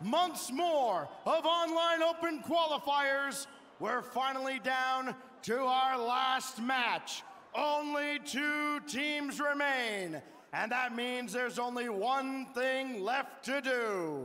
months more of online open qualifiers, we're finally down to our last match. Only 2 teams remain, and that means there's only one thing left to do.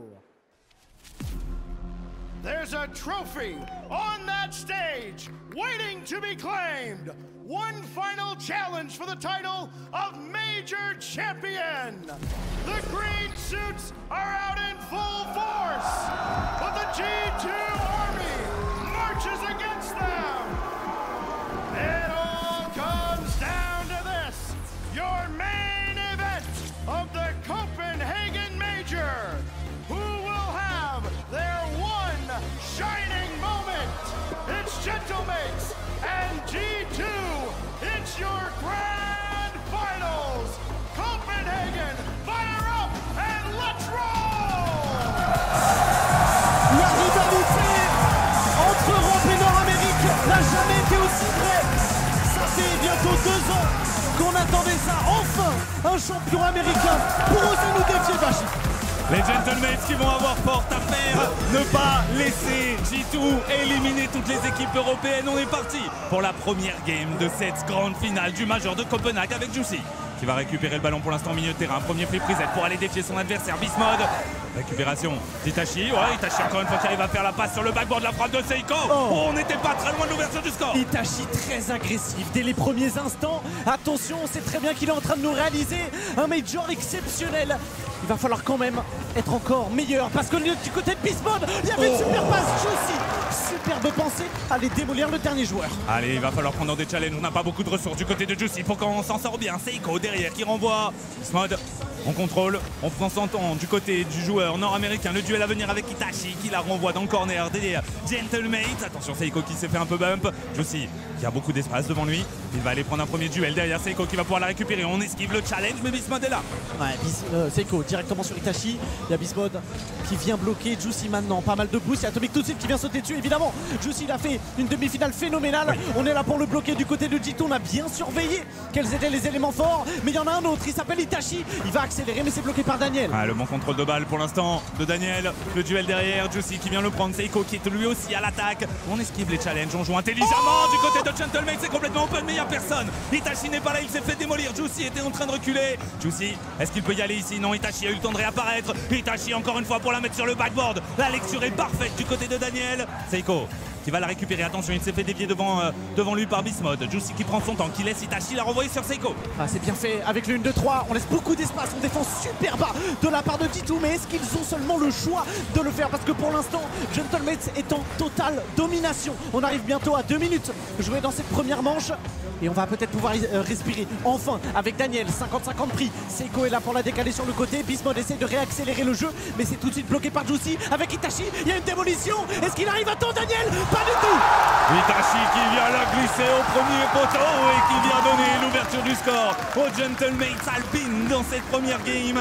There's a trophy on that stage waiting to be claimed. One final challenge for the title of Major Champion. The green suits are out in full force, but the G2 army marches against them. It all comes down to this, your main event of the Copenhagen Major. Who will have their one shining moment? It's Gentlemates and G2. It's your grand finals. Copenhagen, fire up and let's roll! La rivalité entre Europe et Nord-Amérique n'a jamais été aussi vraie. Ça fait bientôt 2 ans qu'on attendait ça. Enfin, un champion américain pour oser nous défier, Bashi. Les Gentlemates qui vont avoir fort à faire, ne pas laisser G2 éliminer toutes les équipes européennes. On est parti pour la première game de cette grande finale du Major de Copenhague avec Juicy qui va récupérer le ballon pour l'instant au milieu de terrain. Premier flip reset pour aller défier son adversaire, Bismod. Récupération d'Itachi, Itachi encore une fois qui arrive à faire la passe sur le backboard, la frappe de Seiko. On n'était pas très loin de l'ouverture du score. Itachi très agressif dès les premiers instants. Attention, on sait très bien qu'il est en train de nous réaliser un major exceptionnel. Il va falloir quand même être encore meilleur parce que du côté de Bismod, il y avait une super passe Juicy. Superbe pensée à aller démolir le dernier joueur. Allez, il va falloir prendre des challenges. On n'a pas beaucoup de ressources du côté de Juicy pour qu'on s'en sort bien. Seiko derrière qui renvoie. Bismod on contrôle, on prend son temps du côté du joueur nord-américain. Le duel à venir avec Itachi qui la renvoie dans le corner des Gentlemates. Attention, Seiko qui s'est fait un peu bump. Juicy qui a beaucoup d'espace devant lui. Il va aller prendre un premier duel derrière Seiko qui va pouvoir la récupérer. On esquive le challenge, mais Bismod est là. Ouais, Seiko directement sur Itachi. Il y a Bismod qui vient bloquer Juicy maintenant. Pas mal de boost. Il y a Atomic tout de suite qui vient sauter dessus. Évidemment, Juicy il a fait une demi-finale phénoménale. Oui. On est là pour le bloquer du côté de G2. On a bien surveillé quels étaient les éléments forts. Mais il y en a un autre. Il s'appelle Itachi. Il va accélérer, mais c'est bloqué par Daniel. Le bon contrôle de balle pour l'instant de Daniel. Le duel derrière. Juicy qui vient le prendre. Seiko qui est lui aussi à l'attaque. On esquive les challenges. On joue intelligemment du côté de Gentlemates. C'est complètement open, mais il n'y a personne. Itachi n'est pas là. Il s'est fait démolir. Juicy était en train de reculer. Juicy, est-ce qu'il peut y aller ici? Non, Itachi a eu le temps de réapparaître. Itachi encore une fois pour la mettre sur le backboard. La lecture est parfaite du côté de Daniel. Seiko qui va la récupérer. Attention, il s'est fait dévier devant lui par Bismod. Juicy qui prend son temps, qui laisse Itachi la renvoyer sur Seiko. C'est bien fait avec le 1-2-3. On laisse beaucoup d'espace, on défend super bas de la part de G2. Mais est-ce qu'ils ont seulement le choix de le faire? Parce que pour l'instant, Gentlemates est en totale domination. On arrive bientôt à 2 minutes jouées dans cette première manche. Et on va peut-être pouvoir respirer enfin avec Daniel. 50-50 pris. Seiko est là pour la décaler sur le côté. Bismod essaie de réaccélérer le jeu, mais c'est tout de suite bloqué par Juicy. Avec Itachi, il y a une démolition. Est-ce qu'il arrive à temps, Daniel? Pas du tout. Itachi qui vient la glisser au premier poteau et qui vient donner l'ouverture du score aux Gentlemates Alpine dans cette première game.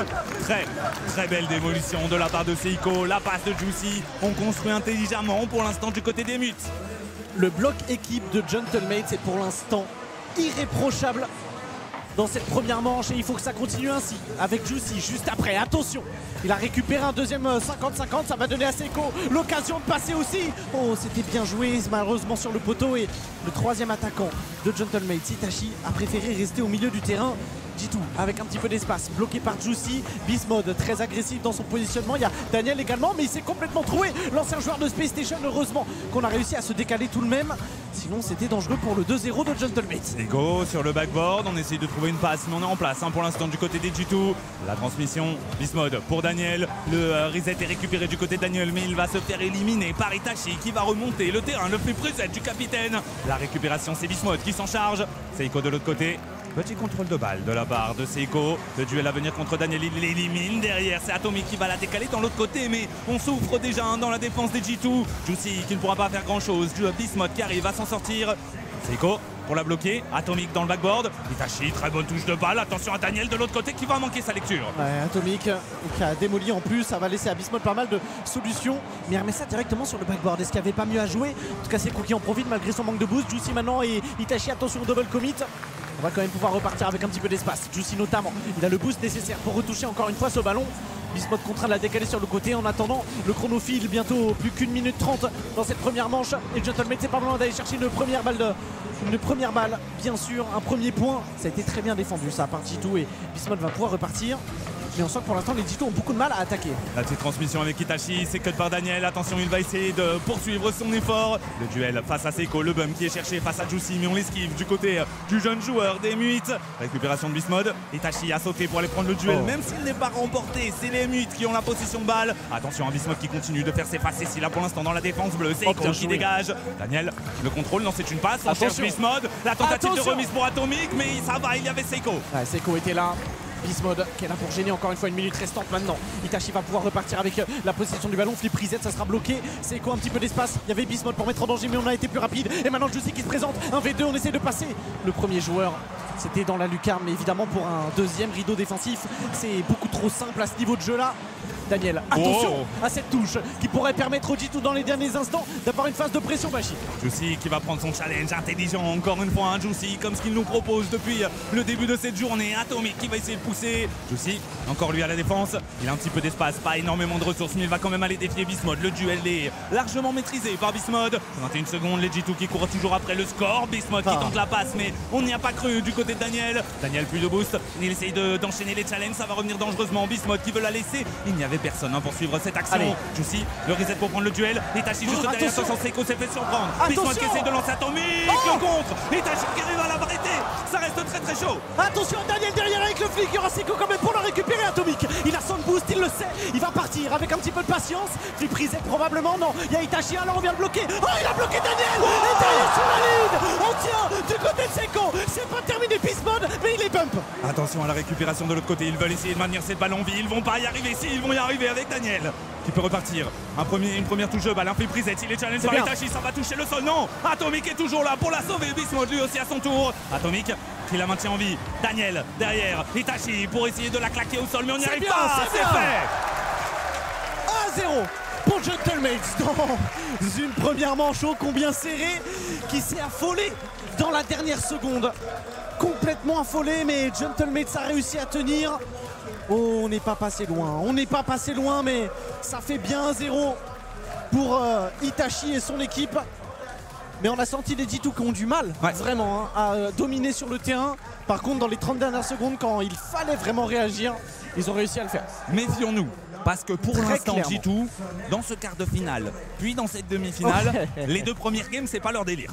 Très belle démolition de la part de Seiko. La passe de Juicy. On construit intelligemment pour l'instant du côté des Mutes. Le bloc équipe de Gentlemates est pour l'instant irréprochable dans cette première manche et il faut que ça continue ainsi avec Juicy juste après. Attention, il a récupéré un deuxième 50-50, ça va donner à Seiko l'occasion de passer aussi. C'était bien joué malheureusement sur le poteau et le troisième attaquant de Gentlemates, Itachi, a préféré rester au milieu du terrain. G2 avec un petit peu d'espace, bloqué par Juicy. Bismod très agressif dans son positionnement. Il y a Daniel également, mais il s'est complètement troué. L'ancien joueur de Space Station, heureusement qu'on a réussi à se décaler tout de même. Sinon c'était dangereux pour le 2-0 de Gentlemates. Seiko sur le backboard, on essaye de trouver une passe, mais on est en place pour l'instant du côté des G2. La transmission, Bismod pour Daniel. Le reset est récupéré du côté de Daniel, mais il va se faire éliminer par Itachi qui va remonter le terrain. Le flip reset du capitaine. La récupération, c'est Bismod qui s'en charge. Seiko de l'autre côté. Petit contrôle de balle de la part de Seiko. Le duel à venir contre Daniel, il l'élimine. Derrière, c'est Atomic qui va la décaler dans l'autre côté. Mais on souffre déjà dans la défense des G2. Juicy qui ne pourra pas faire grand chose. Bismod qui arrive à s'en sortir. Seiko pour la bloquer. Atomic dans le backboard. Itachi, très bonne touche de balle. Attention à Daniel de l'autre côté qui va manquer sa lecture. Atomic qui a démoli en plus. Ça va laisser à Bismod pas mal de solutions. Mais il remet ça directement sur le backboard. Est-ce qu'il n'y avait pas mieux à jouer? En tout cas, Seiko qui en profite malgré son manque de boost. Juicy maintenant et Itachi, attention au double commit. On va quand même pouvoir repartir avec un petit peu d'espace. Juicy notamment, il a le boost nécessaire pour retoucher encore une fois ce ballon. Bismuth contraint de la décaler sur le côté. En attendant, le chrono file, bientôt plus qu'1 minute 30 dans cette première manche. Et Gentleman, c'est pas loin d'aller chercher une première balle, bien sûr, un premier point. Ça a été très bien défendu ça par G2 et Bismuth va pouvoir repartir. Mais on sent que pour l'instant les G2 ont beaucoup de mal à attaquer. La petite transmission avec Itachi, c'est cut par Daniel. Attention, il va essayer de poursuivre son effort. Le duel face à Seiko, le bum qui est cherché face à Juicy, mais on l'esquive du côté du jeune joueur des Muites. Récupération de Bismuth. Itachi a sauté pour aller prendre le duel, même s'il n'est pas remporté. C'est les Muites qui ont la possession de balle. Attention à Bismuth qui continue de faire ses passes. Cécile là pour l'instant dans la défense bleue. Seiko qui dégage. Daniel le contrôle, non, c'est une passe. On cherche Bismuth. La tentative de remise pour Atomic, mais ça va, il y avait Seiko. Ouais, Seiko était là. Bismuth qui est là pour gêner encore une fois, 1 minute restante maintenant. Itachi va pouvoir repartir avec la possession du ballon. Flip reset, ça sera bloqué. Seiko un petit peu d'espace. Il y avait Bismuth pour mettre en danger, mais on a été plus rapide. Et maintenant Juicy qui se présente. 1v2, on essaie de passer. Le premier joueur, c'était dans la lucarne, mais évidemment pour un deuxième rideau défensif, c'est beaucoup trop simple à ce niveau de jeu là. Daniel, attention à cette touche qui pourrait permettre au G2 dans les derniers instants d'avoir une phase de pression, Bachi. Juicy qui va prendre son challenge intelligent encore une fois, Juicy comme ce qu'il nous propose depuis le début de cette journée. Atomic qui va essayer de pousser. Juicy encore lui à la défense, il a un petit peu d'espace, pas énormément de ressources, mais il va quand même aller défier Bismuth. Le duel est largement maîtrisé par Bismuth. 21 secondes, les G2 qui courent toujours après le score. Bismuth qui tente la passe, mais on n'y a pas cru du côté de Daniel. Daniel plus de boost, il essaye d'enchaîner les challenges, ça va revenir dangereusement. Bismuth qui veut la laisser, il n'y avait personne pour suivre cette action. Juicy, le reset pour prendre le duel. Itachi juste derrière, attention, Seiko s'est fait surprendre. Bismuth qui essaie de lancer Atomic, le contre. Itachi qui arrive à la barreter. Ça reste très très chaud. Attention Daniel derrière avec le flic, il y aura Seiko quand même pour le récupérer. Atomic, il a son boost, il le sait. Il va partir avec un petit peu de patience. Flip reset probablement, non. Il y a Itachi, alors on vient le bloquer. Oh, il a bloqué Daniel. Et derrière sur la ligne, on tient du côté de Seiko. C'est pas terminé Bismuth, mais il est bump. Attention à la récupération de l'autre côté. Ils veulent essayer de maintenir cette balle en vie. Ils vont pas y arriver. Si, ils vont y arriver avec Daniel qui peut repartir. Une première touche de balle, un flip reset, il est challenge par Itachi, ça va toucher le sol, non. Atomic est toujours là pour la sauver, Bismuth lui aussi à son tour. Atomic qui la maintient en vie. Daniel derrière, Itachi pour essayer de la claquer au sol, mais on n'y arrive pas, c'est fait. 1-0 pour Gentlemates dans une première manche ô combien serrée qui s'est affolée dans la dernière seconde. Complètement affolée, mais Gentlemates a réussi à tenir. Oh, on n'est pas passé loin, mais ça fait bien 1-0 pour Itachi et son équipe. Mais on a senti les G2 qui ont du mal, vraiment, à dominer sur le terrain. Par contre, dans les 30 dernières secondes, quand il fallait vraiment réagir, ils ont réussi à le faire. Méfions-nous, parce que pour l'instant, G2, dans ce quart de finale, puis dans cette demi-finale, les deux premières games, c'est pas leur délire.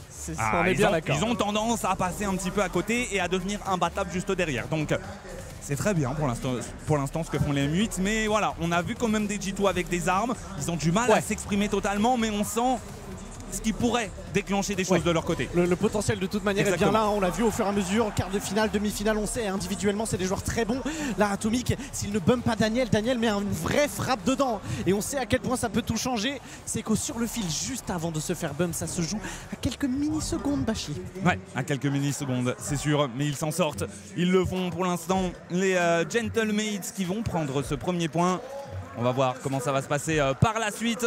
Ils ont tendance à passer un petit peu à côté et à devenir imbattables juste derrière. Donc, c'est très bien pour l'instant ce que font les Muites, mais voilà, on a vu quand même des G2 avec des armes, ils ont du mal à s'exprimer totalement, mais on sent ce qui pourrait déclencher des choses de leur côté. Le potentiel de toute manière est bien là, on l'a vu au fur et à mesure, quart de finale, demi-finale, on sait, individuellement c'est des joueurs très bons. Là Atomic, s'il ne bump pas Daniel met une vraie frappe dedans et on sait à quel point ça peut tout changer. C'est qu'au sur le fil, juste avant de se faire bump, ça se joue à quelques millisecondes, Bachi. Ouais, à quelques millisecondes, c'est sûr, mais ils s'en sortent. Ils le font pour l'instant, les Gentlemates qui vont prendre ce premier point. On va voir comment ça va se passer par la suite.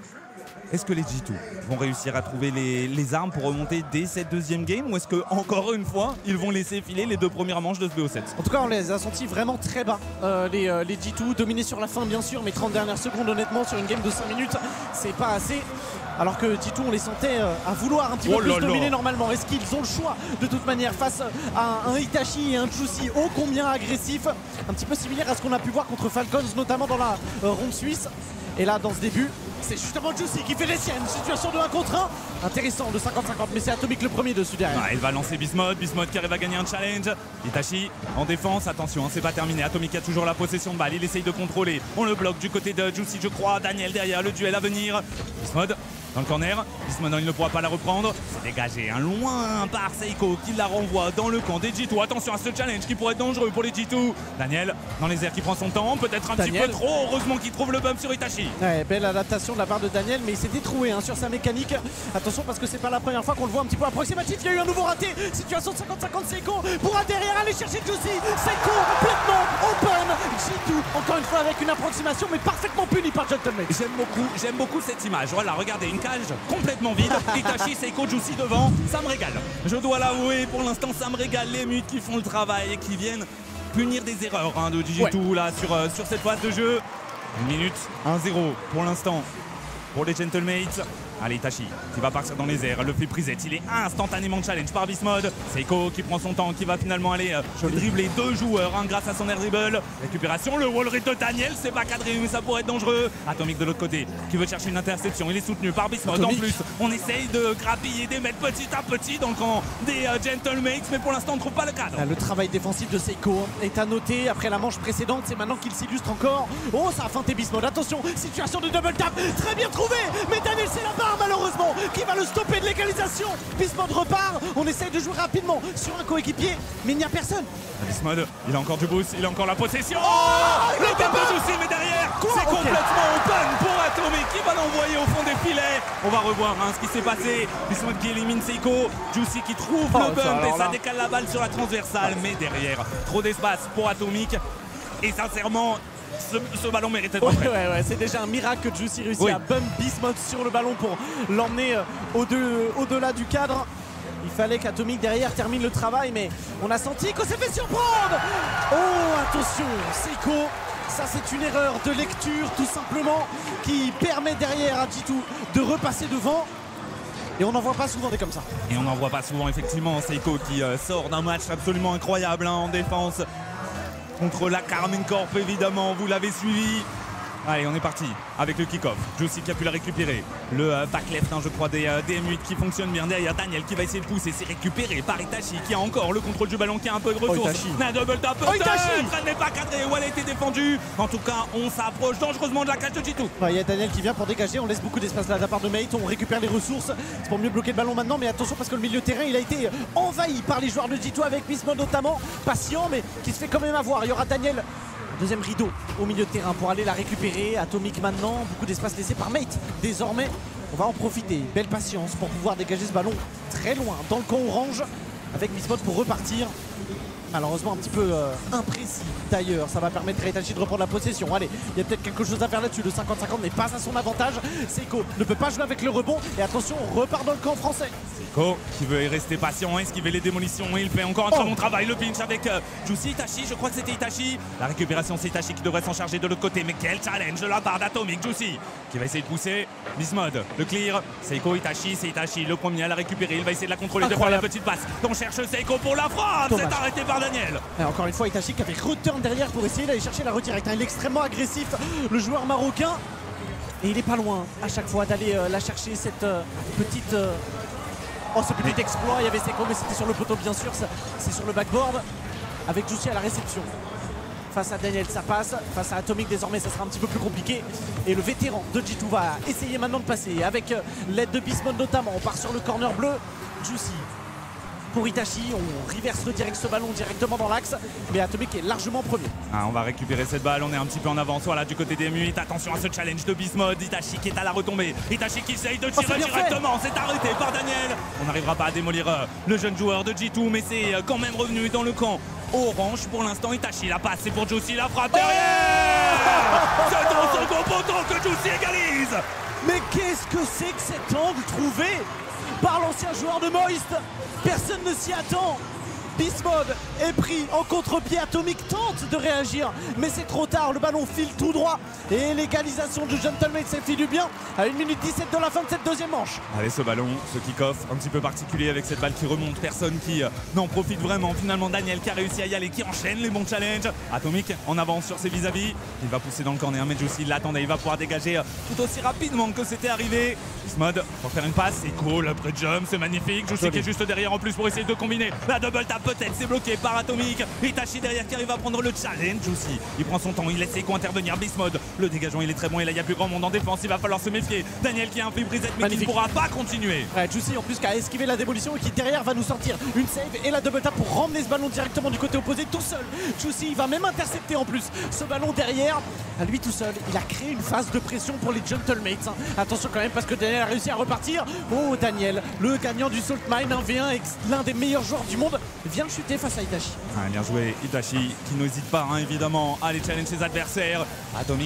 Est-ce que les G2 vont réussir à trouver les armes pour remonter dès cette deuxième game, ou est-ce que encore une fois ils vont laisser filer les deux premières manches de ce BO7? En tout cas on les a sentis vraiment très bas, les G2 dominés sur la fin bien sûr, mais 30 dernières secondes honnêtement sur une game de 5 minutes c'est pas assez. Alors que G2 on les sentait à vouloir un petit peu plus dominer normalement. Est-ce qu'ils ont le choix de toute manière face à un Itachi et un Juicy ô combien agressif, un petit peu similaire à ce qu'on a pu voir contre Falcons notamment dans la ronde suisse. Et là dans ce début c'est justement Juicy qui fait les siennes, situation de 1 contre 1 intéressant de 50-50, mais c'est Atomic le premier dessus derrière. Il va lancer Bismuth qui arrive à gagner un challenge. Itachi en défense, attention, c'est pas terminé. Atomic a toujours la possession de balle, il essaye de contrôler. On le bloque du côté de Juicy je crois. Daniel derrière, le duel à venir. Bismuth dans le corner, Bismuth il ne pourra pas la reprendre. C'est dégagé, loin par Seiko qui la renvoie dans le camp des G2. Attention à ce challenge qui pourrait être dangereux pour les G2. Daniel dans les airs qui prend son temps, peut-être un petit peu trop. Heureusement qu'il trouve le bump sur Itachi. Ouais, belle adaptation de la part de Daniel, mais il s'est détroué sur sa mécanique. Attention parce que c'est pas la première fois qu'on le voit un petit peu approximatif. Il y a eu un nouveau raté, situation de 50-50. Seiko pourra derrière aller chercher Juicy. Seiko complètement open. G2 encore une fois avec une approximation mais parfaitement punie par Gentleman. J'aime beaucoup cette image. Voilà, regardez, une cage complètement vide. Itachi, Seiko, Juicy devant, ça me régale. Je dois l'avouer, pour l'instant ça me régale. Les Muites qui font le travail et qui viennent punir des erreurs de G2 là sur cette phase de jeu. 1 minute, 1-0 pour l'instant pour les Gentlemates. Allez, Itachi qui va partir dans les airs, le flip reset, il est instantanément challenge par Bismode. Seiko qui prend son temps, qui va finalement aller dribbler 2 joueurs grâce à son air dribble. Récupération, le wall rate de Daniel, c'est pas cadré mais ça pourrait être dangereux. Atomic de l'autre côté qui veut chercher une interception, il est soutenu par Bismode. En plus, on essaye de grappiller des mètres petit à petit dans le camp des Gentlemates, mais pour l'instant on ne trouve pas le cadre. Le travail défensif de Seiko est à noter après la manche précédente, c'est maintenant qu'il s'illustre encore. Oh, ça a feinté Bismode, attention, situation de double tap, très bien trouvé, mais Daniel c'est la barre malheureusement, qui va le stopper de l'égalisation. Bismode repart, on essaye de jouer rapidement sur un coéquipier, mais il n'y a personne. Bismode, il a encore du boost, il a encore la possession. Oh, le tap de Juicy, mais derrière, c'est complètement open pour Atomic qui va l'envoyer au fond des filets. On va revoir ce qui s'est passé. Bismode qui élimine Seiko, Juicy qui trouve le bump et ça décale la balle sur la transversale, mais derrière, trop d'espace pour Atomic. Et sincèrement, ce ballon méritait de rentrer. Ouais, c'est déjà un miracle que Juicy réussit à bump Bismode sur le ballon pour l'emmener au-delà du cadre. Il fallait qu'Atomic derrière termine le travail, mais on a senti qu'on s'est fait surprendre. Oh, attention, Seiko, ça c'est une erreur de lecture tout simplement qui permet derrière à G2 de repasser devant. Et on n'en voit pas souvent des comme ça. Et on n'en voit pas souvent effectivement. Seiko qui sort d'un match absolument incroyable en défense contre la Karmine Corp évidemment, vous l'avez suivi. Allez, on est parti avec le kick-off. Juicy qui a pu la récupérer. Le back left, je crois, des DM8 qui fonctionne bien. Derrière Daniel qui va essayer de pousser. C'est récupéré par Itachi qui a encore le contrôle du ballon, qui a un peu de ressources. Un double tap. Ça n'est pas cadré ou elle a été défendue. En tout cas, on s'approche dangereusement de la cage de G2. Il y a Daniel qui vient pour dégager. On laisse beaucoup d'espace là de la part de Mate. On récupère les ressources. C'est pour mieux bloquer le ballon maintenant. Mais attention parce que le milieu de terrain, il a été envahi par les joueurs de G2 avec Bismode notamment. Patient, mais qui se fait quand même avoir. Il y aura Daniel. Deuxième rideau au milieu de terrain pour aller la récupérer. Atomic maintenant, beaucoup d'espace laissé par Mate. Désormais, on va en profiter. Belle patience pour pouvoir dégager ce ballon très loin dans le camp orange avec Bismode pour repartir. Malheureusement un petit peu imprécis d'ailleurs, ça va permettre à Itachi de reprendre la possession. Allez, il y a peut-être quelque chose à faire là-dessus, le 50-50 n'est pas à son avantage. Seiko ne peut pas jouer avec le rebond et attention, on repart dans le camp français. Seiko qui veut rester patient, esquiver les démolitions et il fait encore un très bon travail. Le pinch avec Juicy, Itachi, je crois que c'était Itachi. La récupération c'est Itachi qui devrait s'en charger de l'autre côté, mais quel challenge de la part d'Atomic. Juicy qui va essayer de pousser, Bismode, le clear, Seiko, Itachi, c'est Itachi le premier à la récupérer, il va essayer de la contrôler, de faire la petite passe. On cherche Seiko pour la frappe, c'est arrêté par Daniel. Et encore une fois Itachi qui avait return derrière pour essayer d'aller chercher la redirect. Il est extrêmement agressif le joueur marocain et il est pas loin à chaque fois d'aller la chercher cette petite ce petit exploit. Il y avait Seiko mais c'était sur le poteau bien sûr, c'est sur le backboard avec Juicy à la réception. Face à Daniel ça passe, face à Atomic désormais ça sera un petit peu plus compliqué. Et le vétéran de G2 va essayer maintenant de passer avec l'aide de Bismode notamment. On part sur le corner bleu, Juicy pour Itachi, on reverse redirect ce ballon directement dans l'axe, mais Atomic est largement premier. On va récupérer cette balle, on est un petit peu en avance, voilà du côté des M8, attention à ce challenge de Bismode, Itachi qui est à la retombée, Itachi qui essaye de tirer directement, c'est arrêté par Daniel. On n'arrivera pas à démolir le jeune joueur de G2, mais c'est quand même revenu dans le camp orange pour l'instant. Itachi la passe, c'est pour Juicy, la frappe derrière. C'est dans son second poteau que Juicy égalise. Mais qu'est-ce que c'est que cet angle trouvé par l'ancien joueur de Moist? Personne ne s'y attend. Bismode est pris en contre-pied. Atomic tente de réagir, mais c'est trop tard. Le ballon file tout droit. Et l'égalisation de Gentleman, ça fait du bien à 1 minute 17 de la fin de cette deuxième manche. Allez, ce ballon, ce kick-off un petit peu particulier avec cette balle qui remonte. Personne qui n'en profite vraiment. Finalement, Daniel qui a réussi à y aller, qui enchaîne les bons challenges. Atomic en avance sur ses vis-à-vis. Il va pousser dans le corner, mais Juicy l'attendait. Il va pouvoir dégager tout aussi rapidement que c'était arrivé. Bismode pour faire une passe. C'est cool, le pré-jump, c'est magnifique. Juicy qui est juste derrière en plus pour essayer de combiner. La double tap peut-être, c'est bloqué par Atomic. Itachi derrière qui arrive à prendre le challenge. Juicy, il prend son temps, il laisse Seiko intervenir. Bismode, le dégagement il est très bon et là il n'y a plus grand monde en défense. Il va falloir se méfier. Daniel qui a un flip reset mais qui ne pourra pas continuer. Ouais, Juicy en plus qui a esquivé la démolition et qui derrière va nous sortir une save et la double tap pour ramener ce ballon directement du côté opposé tout seul. Juicy il va même intercepter en plus ce ballon derrière. À lui tout seul, il a créé une phase de pression pour les Gentlemates. Attention quand même parce que Daniel a réussi à repartir. Oh Daniel, le gagnant du Salt Mine 1v1, l'un des meilleurs joueurs du monde, vient de chuter face à Itachi. Bien joué Itachi qui n'hésite pas évidemment à aller challenger ses adversaires. Atomic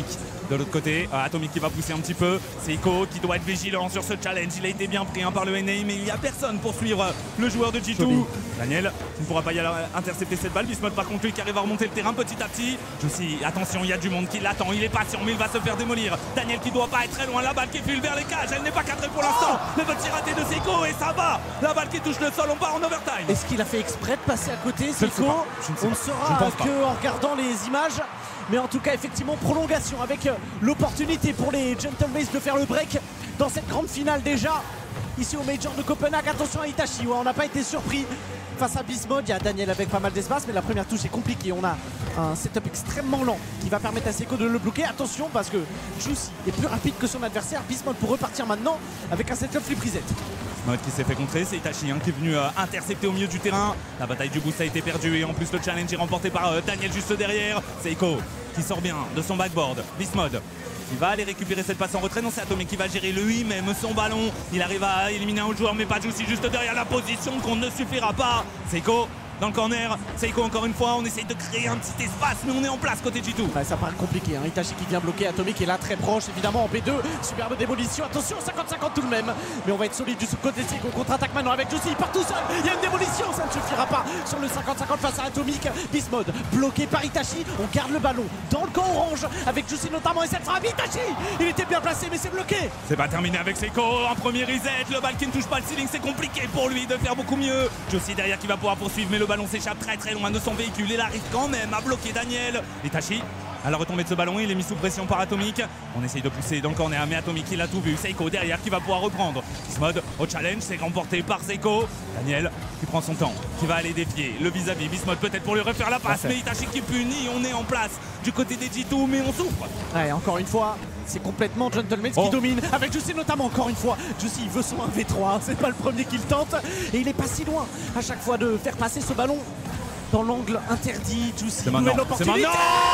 De l'autre côté, Atomic qui va pousser un petit peu. Seiko qui doit être vigilant sur ce challenge. Il a été bien pris par le NA, mais il n'y a personne pour suivre le joueur de G2. Daniel qui ne pourra pas y aller intercepter cette balle. Bismuth par contre lui qui arrive à remonter le terrain petit à petit. Juicy, attention, il y a du monde qui l'attend. Il est patient, mais il va se faire démolir. Daniel qui doit pas être très loin. La balle qui file vers les cages. Elle n'est pas cadrée pour l'instant. Le petit raté de Seiko et ça va. La balle qui touche le sol. On part en overtime. Est-ce qu'il a fait exprès de passer à côté, Seiko? On ne saura qu'en regardant les images. Mais en tout cas, effectivement, prolongation avec l'opportunité pour les Gentlemen de faire le break dans cette grande finale déjà. Ici au Major de Copenhague, attention à Itachi, on n'a pas été surpris face à Bismuth. Il y a Daniel avec pas mal d'espace, mais la première touche est compliquée. On a un setup extrêmement lent qui va permettre à Seiko de le bloquer. Attention parce que Juicy est plus rapide que son adversaire. Bismuth pour repartir maintenant avec un setup flip reset. Bismuth qui s'est fait contrer, c'est Itachi qui est venu intercepter au milieu du terrain. La bataille du boost a été perdue et en plus le challenge est remporté par Daniel juste derrière. Seiko qui sort bien de son backboard. Bismuth qui va aller récupérer cette passe en retrait. Non, c'est Atomic qui va gérer lui-même son ballon. Il arrive à éliminer un autre joueur, mais pas Juicy juste derrière la position qu'on ne suffira pas. Seiko dans le corner. Seiko encore une fois, on essaye de créer un petit espace, mais on est en place côté G2. Ouais, ça paraît compliqué, hein. Itachi qui vient bloquer, Atomic est là très proche, évidemment en B2. Superbe démolition, attention, 50-50 tout de même. Mais on va être solide du côté de Seiko, contre-attaque maintenant avec Juicy, il part tout seul. Il y a une démolition, ça ne suffira pas sur le 50-50 face à Atomic. Bismuth bloqué par Itachi, on garde le ballon dans le camp orange avec Juicy notamment et cette frappe. Itachi, il était bien placé, mais c'est bloqué. C'est pas terminé avec Seiko, un premier reset, le ball qui ne touche pas le ceiling, c'est compliqué pour lui de faire beaucoup mieux. Juicy derrière qui va pouvoir poursuivre, mais le ballon s'échappe très loin de son véhicule. Il arrive quand même à bloquer Daniel. Itachi à la retombée de ce ballon, il est mis sous pression par Atomic. On essaye de pousser dans le corner, mais Atomic il a tout vu. Seiko derrière qui va pouvoir reprendre. Bismuth au challenge, c'est remporté par Seiko. Daniel qui prend son temps, qui va aller défier le vis-à-vis. Bismuth peut-être pour lui refaire la passe, mais Itachi qui punit. On est en place du côté des G2, mais on souffre. Ouais, encore une fois, c'est complètement Gentlemen qui domine. Avec Juicy notamment, encore une fois. Juicy il veut son 1v3, c'est pas le premier qu'il tente. Et il est pas si loin à chaque fois de faire passer ce ballon dans l'angle interdit. Juicy, nouvelle opportunité.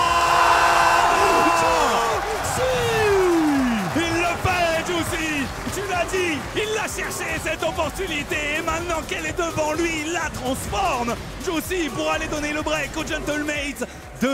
Il le fait, Juicy. Tu l'as dit, il l'a cherché cette opportunité et maintenant qu'elle est devant lui, il la transforme. Juicy pour aller donner le break aux Gentlemates.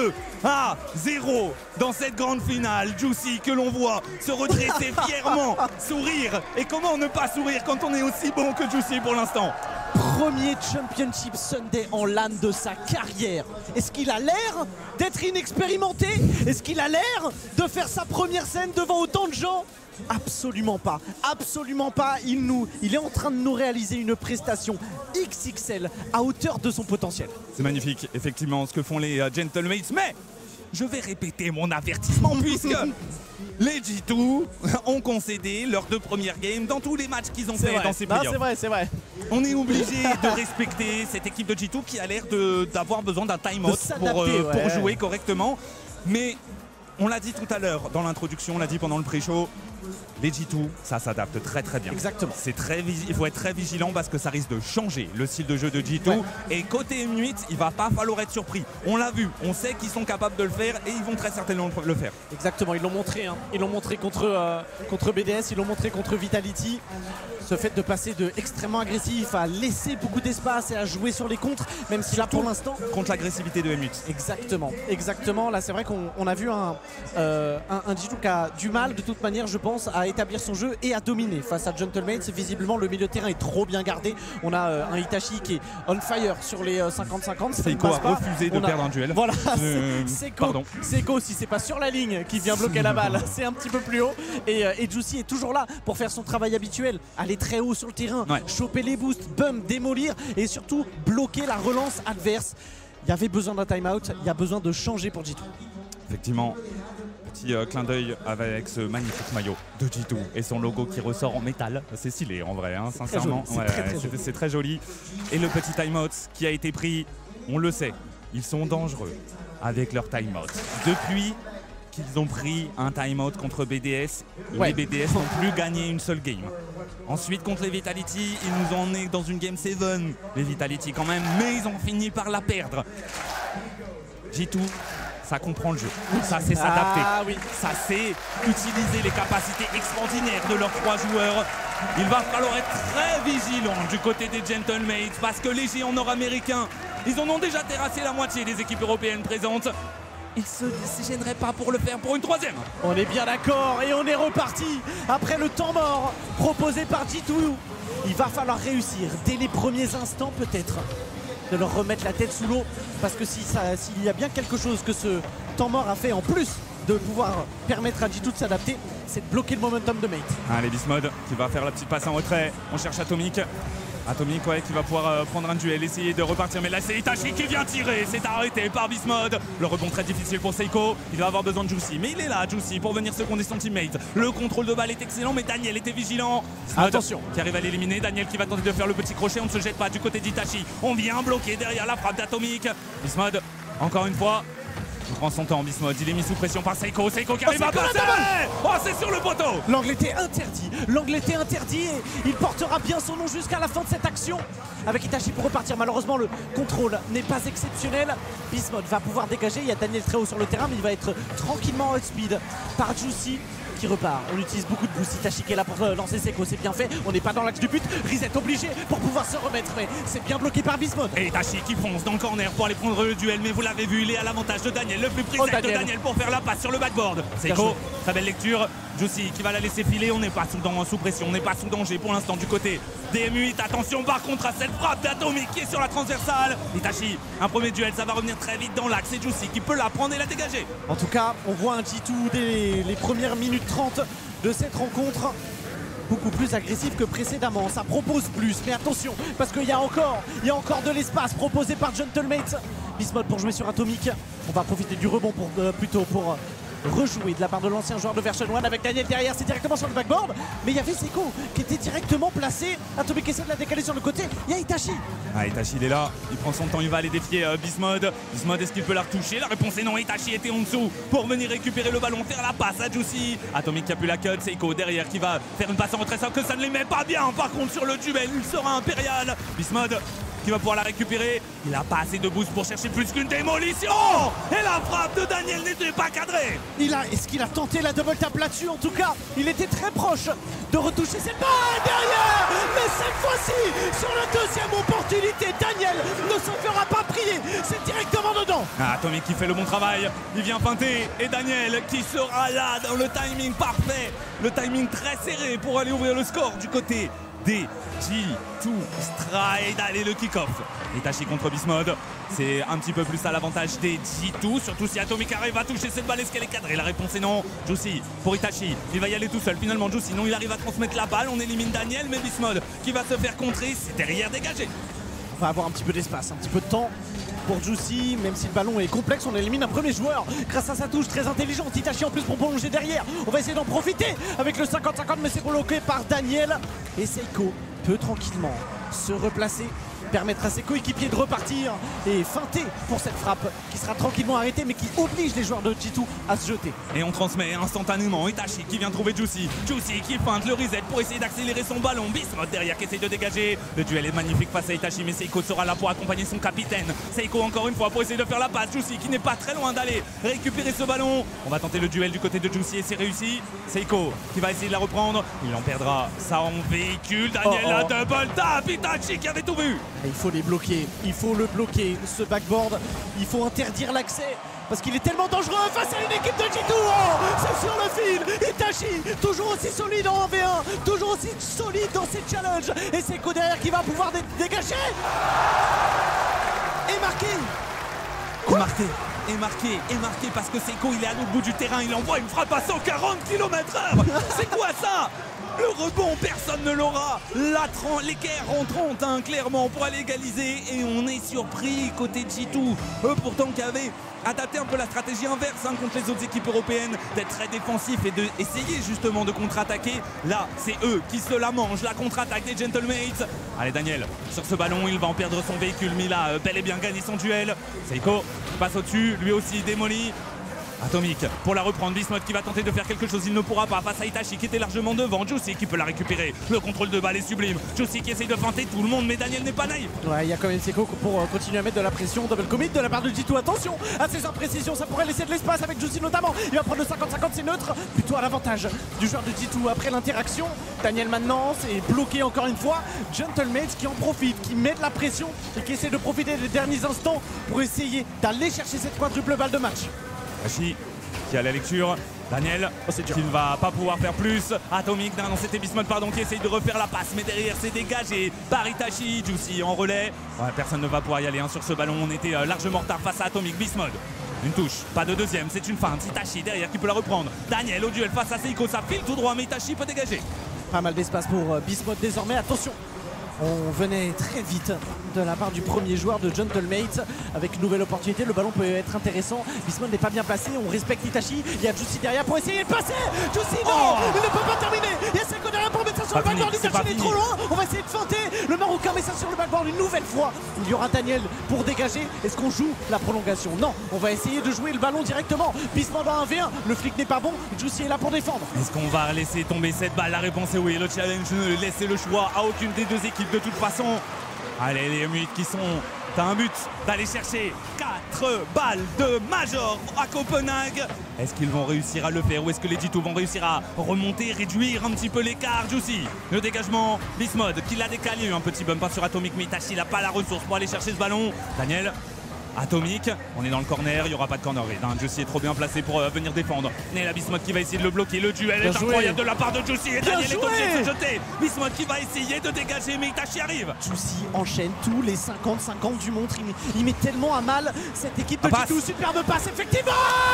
2-0 dans cette grande finale. Juicy que l'on voit se redresser fièrement, sourire. Et comment ne pas sourire quand on est aussi bon que Juicy pour l'instant? Premier Championship Sunday en LAN de sa carrière. Est-ce qu'il a l'air d'être inexpérimenté? Est-ce qu'il a l'air de faire sa première scène devant autant de gens? Absolument pas, absolument pas. Il est en train de nous réaliser une prestation XXL à hauteur de son potentiel. C'est magnifique, effectivement, ce que font les Gentlemates, mais je vais répéter mon avertissement puisque les G2 ont concédé leurs 2 premières games dans tous les matchs qu'ils ont fait dans ces playoffs. C'est vrai. On est obligé de respecter cette équipe de G2 qui a l'air d'avoir besoin d'un time-out pour jouer correctement. Mais on l'a dit tout à l'heure dans l'introduction, on l'a dit pendant le pré-show, les G2, ça s'adapte très bien. Exactement. Il faut être très vigilant parce que ça risque de changer le style de jeu de G2. Et côté M8, il va pas falloir être surpris. On l'a vu, on sait qu'ils sont capables de le faire et ils vont très certainement le faire. Exactement, ils l'ont montré. Hein. Ils l'ont montré contre BDS, ils l'ont montré contre Vitality. Ce fait de passer de extrêmement agressif à laisser beaucoup d'espace et à jouer sur les contres, même si là pour l'instant... Contre l'agressivité de M8. Exactement. Là c'est vrai qu'on a vu un G2 qui a du mal de toute manière, je pense, à établir son jeu et à dominer face à Gentlemen. Visiblement le milieu de terrain est trop bien gardé. On a un Itachi qui est on fire sur les 50-50. Seiko a refusé de perdre un duel. Voilà, Seiko, si c'est pas sur la ligne qui vient bloquer la balle, c'est un petit peu plus haut. Et Juicy est toujours là pour faire son travail habituel. Aller très haut sur le terrain, choper les boosts, bump, démolir et surtout bloquer la relance adverse. Il y avait besoin d'un timeout, il y a besoin de changer pour G2. Effectivement, petit clin d'œil avec ce magnifique maillot de G2 et son logo qui ressort en métal. C'est stylé en vrai, hein, sincèrement. C'est très joli. Et le petit timeout qui a été pris, on le sait, ils sont dangereux avec leur timeout. Depuis qu'ils ont pris un timeout contre BDS, les BDS n'ont plus gagné une seule game. Ensuite contre les Vitality, ils nous ont emmenés dans une game 7, les Vitality quand même, mais ils ont fini par la perdre. G2, ça comprend le jeu, ça c'est s'adapter, ça c'est utiliser les capacités extraordinaires de leurs 3 joueurs. Il va falloir être très vigilant du côté des Gentlemates parce que les géants nord-américains, ils en ont déjà terrassé la moitié des équipes européennes présentes. il se gênerait pas pour le faire pour une troisième. On est bien d'accord et on est reparti après le temps mort proposé par G2. Il va falloir réussir dès les premiers instants peut-être de leur remettre la tête sous l'eau, parce que s'il y a bien quelque chose que ce temps mort a fait en plus de pouvoir permettre à G2 de s'adapter, c'est de bloquer le momentum de Mate. Allez, Bismod qui va faire la petite passe en retrait. On cherche Atomic. Atomic qui va pouvoir prendre un duel, essayer de repartir, mais là c'est Itachi qui vient tirer, c'est arrêté par Bismod. Le rebond très difficile pour Seiko, il va avoir besoin de Juicy, mais il est là Juicy pour venir seconder son teammate. Le contrôle de balle est excellent, mais Daniel était vigilant. Bismod, attention, qui arrive à l'éliminer, Daniel qui va tenter de faire le petit crochet, on ne se jette pas du côté d'Itachi. On vient bloquer derrière la frappe d'Atomic. Bismod, encore une fois, il prend son temps, Bismod, il est mis sous pression par Seiko. Seiko qui arrive à passer. Oh, c'est sur le poteau. L'angle était interdit. L'angle était interdit et il portera bien son nom jusqu'à la fin de cette action. Avec Itachi pour repartir. Malheureusement, le contrôle n'est pas exceptionnel. Bismod va pouvoir dégager. Il y a Daniel très haut sur le terrain, mais il va être tranquillement outspeed par Juicy qui repart. On utilise beaucoup de boost. Itachi qui est là pour lancer Seiko, c'est bien fait. On n'est pas dans l'axe du but. Reset obligé pour pouvoir se remettre, mais c'est bien bloqué par Bismod. Et Itachi qui fonce dans le corner pour aller prendre le duel, mais vous l'avez vu, il est à l'avantage de Daniel. Le plus pris de Daniel pour faire la passe sur le backboard. Seiko, très belle lecture. Juicy qui va la laisser filer. On n'est pas sous pression, on n'est pas sous danger pour l'instant du côté des M8. Attention par contre à cette frappe d'Atomic qui est sur la transversale. Itachi, un premier duel, ça va revenir très vite dans l'axe. C'est Juicy qui peut la prendre et la dégager. En tout cas, on voit un G2 dès les premières minutes 30 de cette rencontre. Beaucoup plus agressif que précédemment, ça propose plus, mais attention, parce qu'il y a encore de l'espace proposé par Gentlemate. Bismod pour jouer sur Atomic, on va profiter du rebond pour rejouer de la part de l'ancien joueur de Version 1 avec Daniel derrière, c'est directement sur le backboard, mais il y avait Seiko qui était directement placé. Atomic essaie de la décaler sur le côté, il y a Itachi. Itachi il est là, il prend son temps, il va aller défier Bismod. Bismod, est-ce qu'il peut la retoucher? La réponse est non. Itachi était en dessous pour venir récupérer le ballon, faire la passe à Juicy. Atomic qui a pu la cut, Seiko derrière qui va faire une passe en retrait, sauf que ça ne les met pas bien. Par contre sur le duel, il sera impérial. Bismod qui va pouvoir la récupérer. Il n'a pas assez de boost pour chercher plus qu'une démolition. Et la frappe de Daniel n'était pas cadrée. Est-ce qu'il a tenté la double tap là-dessus? En tout cas, il était très proche de retoucher cette balle derrière. Mais cette fois-ci, sur la deuxième opportunité, Daniel ne se fera pas prier. C'est directement dedans. Atomic qui fait le bon travail. Il vient feinter. Et Daniel qui sera là dans le timing parfait. Le timing très serré pour aller ouvrir le score du côté des G2 Stride. Allez, le kick-off. Itachi contre Bismod. C'est un petit peu plus à l'avantage des G2, surtout si Atomic arrive à toucher cette balle. Est-ce qu'elle est cadrée? La réponse est non. Juicy pour Itachi. Il va y aller tout seul. Finalement, Juicy, non, il arrive à transmettre la balle. On élimine Daniel, mais Bismod qui va se faire contrer. C'est derrière dégagé. On va avoir un petit peu d'espace, un petit peu de temps pour Juicy, même si le ballon est complexe, on élimine un premier joueur grâce à sa touche très intelligente. Itachi en plus pour prolonger derrière. On va essayer d'en profiter avec le 50-50, mais c'est bloqué par Daniel. Et Seiko peut tranquillement se replacer, permettre à ses coéquipiers de repartir et feinter pour cette frappe qui sera tranquillement arrêtée, mais qui oblige les joueurs de G2 à se jeter. Et on transmet instantanément. Itachi qui vient trouver Juicy. Juicy qui feinte le reset pour essayer d'accélérer son ballon. Bismod derrière qui essaye de dégager. Le duel est magnifique face à Itachi, mais Seiko sera là pour accompagner son capitaine. Seiko encore une fois pour essayer de faire la passe. Juicy qui n'est pas très loin d'aller récupérer ce ballon. On va tenter le duel du côté de Juicy et c'est réussi. Seiko qui va essayer de la reprendre. Il en perdra ça en véhicule. Daniel la double tap. Itachi qui avait tout vu. Et il faut les bloquer, il faut le bloquer, ce backboard, il faut interdire l'accès parce qu'il est tellement dangereux face à une équipe de G2. Oh, c'est sur le fil. Itachi, toujours aussi solide en 1v1, toujours aussi solide dans ses challenges. Et Seiko derrière qui va pouvoir dégager. Et marquer. Et marqué parce que Seiko il est à l'autre bout du terrain, il envoie une frappe à 140 km/h. C'est quoi ça? Le rebond, personne ne l'aura. L'équerre en 30, hein, clairement, pour aller égaliser. Et on est surpris côté G2. Eux, pourtant, qui avaient adapté un peu la stratégie inverse hein, contre les autres équipes européennes, d'être très défensifs et d'essayer justement de contre-attaquer. Là, c'est eux qui se la mangent, la contre-attaque des Gentlemates. Allez, Daniel, sur ce ballon, il va en perdre son véhicule, mais il a bel et bien gagné son duel. Seiko passe au-dessus, lui aussi démoli. Atomic pour la reprendre, Bismod qui va tenter de faire quelque chose, il ne pourra pas face à Itachi qui était largement devant. Juicy qui peut la récupérer, le contrôle de balle est sublime. Juicy qui essaye de feinter tout le monde, mais Daniel n'est pas naïf. Ouais, il y a quand même Seiko pour continuer à mettre de la pression. Double commit de la part de G2, attention à ces imprécisions, ça pourrait laisser de l'espace avec Juicy notamment. Il va prendre le 50-50, c'est neutre, plutôt à l'avantage du joueur de G2 après l'interaction. Daniel maintenant, c'est bloqué encore une fois. Gentlemate qui en profite, qui met de la pression et qui essaie de profiter des derniers instants pour essayer d'aller chercher cette quadruple balle de match. Itachi qui a la lecture. Daniel qui ne va pas pouvoir faire plus. Atomic, non c'était Bismuth pardon, qui essaye de refaire la passe, mais derrière c'est dégagé par Itachi. Juicy en relais. Ouais, personne ne va pouvoir y aller sur ce ballon. On était largement en retard face à Atomic. Bismuth. Une touche, pas de deuxième, c'est une feinte. Itachi derrière qui peut la reprendre. Daniel au duel face à Seiko, ça file tout droit, mais Itachi peut dégager. Pas mal d'espace pour Bismuth désormais. Attention, on venait très vite de la part du premier joueur de Gentlemate avec une nouvelle opportunité. Le ballon peut être intéressant. Bismuth n'est pas bien placé. On respecte Itachi. Il y a Juicy derrière pour essayer de passer. Juicy, non, il ne peut pas terminer. Il y a Seiko derrière pour mettre ça sur le backboard. Itachi est trop loin. On va essayer de feinter. Le Marocain met ça sur le backboard une nouvelle fois. Il y aura Daniel pour dégager. Est-ce qu'on joue la prolongation? Non, on va essayer de jouer le ballon directement. Bismuth dans un V1. Le flic n'est pas bon. Juicy est là pour défendre. Est-ce qu'on va laisser tomber cette balle? La réponse est oui. Le challenge ne laisse le choix à aucune des deux équipes de toute façon. Allez, les M8 qui sont à un but d'aller chercher 4 balles de Major à Copenhague. Est-ce qu'ils vont réussir à le faire ou est-ce que les G2 vont réussir à remonter, réduire un petit peu l'écart? Juicy, le dégagement, Bismuth qui l'a décalé. Il y a eu un petit bump sur Atomic, mais Itachi n'a pas la ressource pour aller chercher ce ballon. Daniel. Atomic, on est dans le corner, il n'y aura pas de corner raid. Juicy est trop bien placé pour venir défendre. Mais la Bismuth qui va essayer de le bloquer. Le duel est incroyable de la part de Juicy et Daniel est obligé de se jeter. Bismuth qui va essayer de dégager, mais Itachi arrive. Juicy enchaîne tous les 50-50 du montre. Il met tellement à mal cette équipe de G2. Superbe passe, effectivement.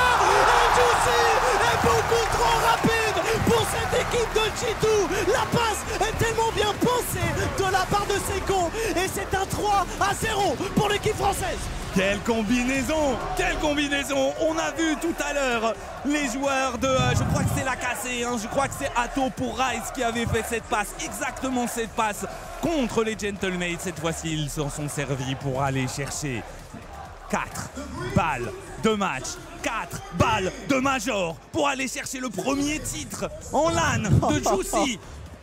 Et Juicy est beaucoup trop rapide pour cette équipe de G2. La passe est tellement bien pensée de la part de Seiko. Et c'est un 3-0 pour l'équipe française. Quelle combinaison! Quelle combinaison! On a vu tout à l'heure les joueurs de... je crois que c'est la cassée, je crois que c'est Atto pour Rice qui avait fait cette passe. Exactement cette passe contre les Gentlemates. Cette fois-ci, ils s'en sont servis pour aller chercher 4 balles de match. 4 balles de Major pour aller chercher le premier titre en LAN de Juicy.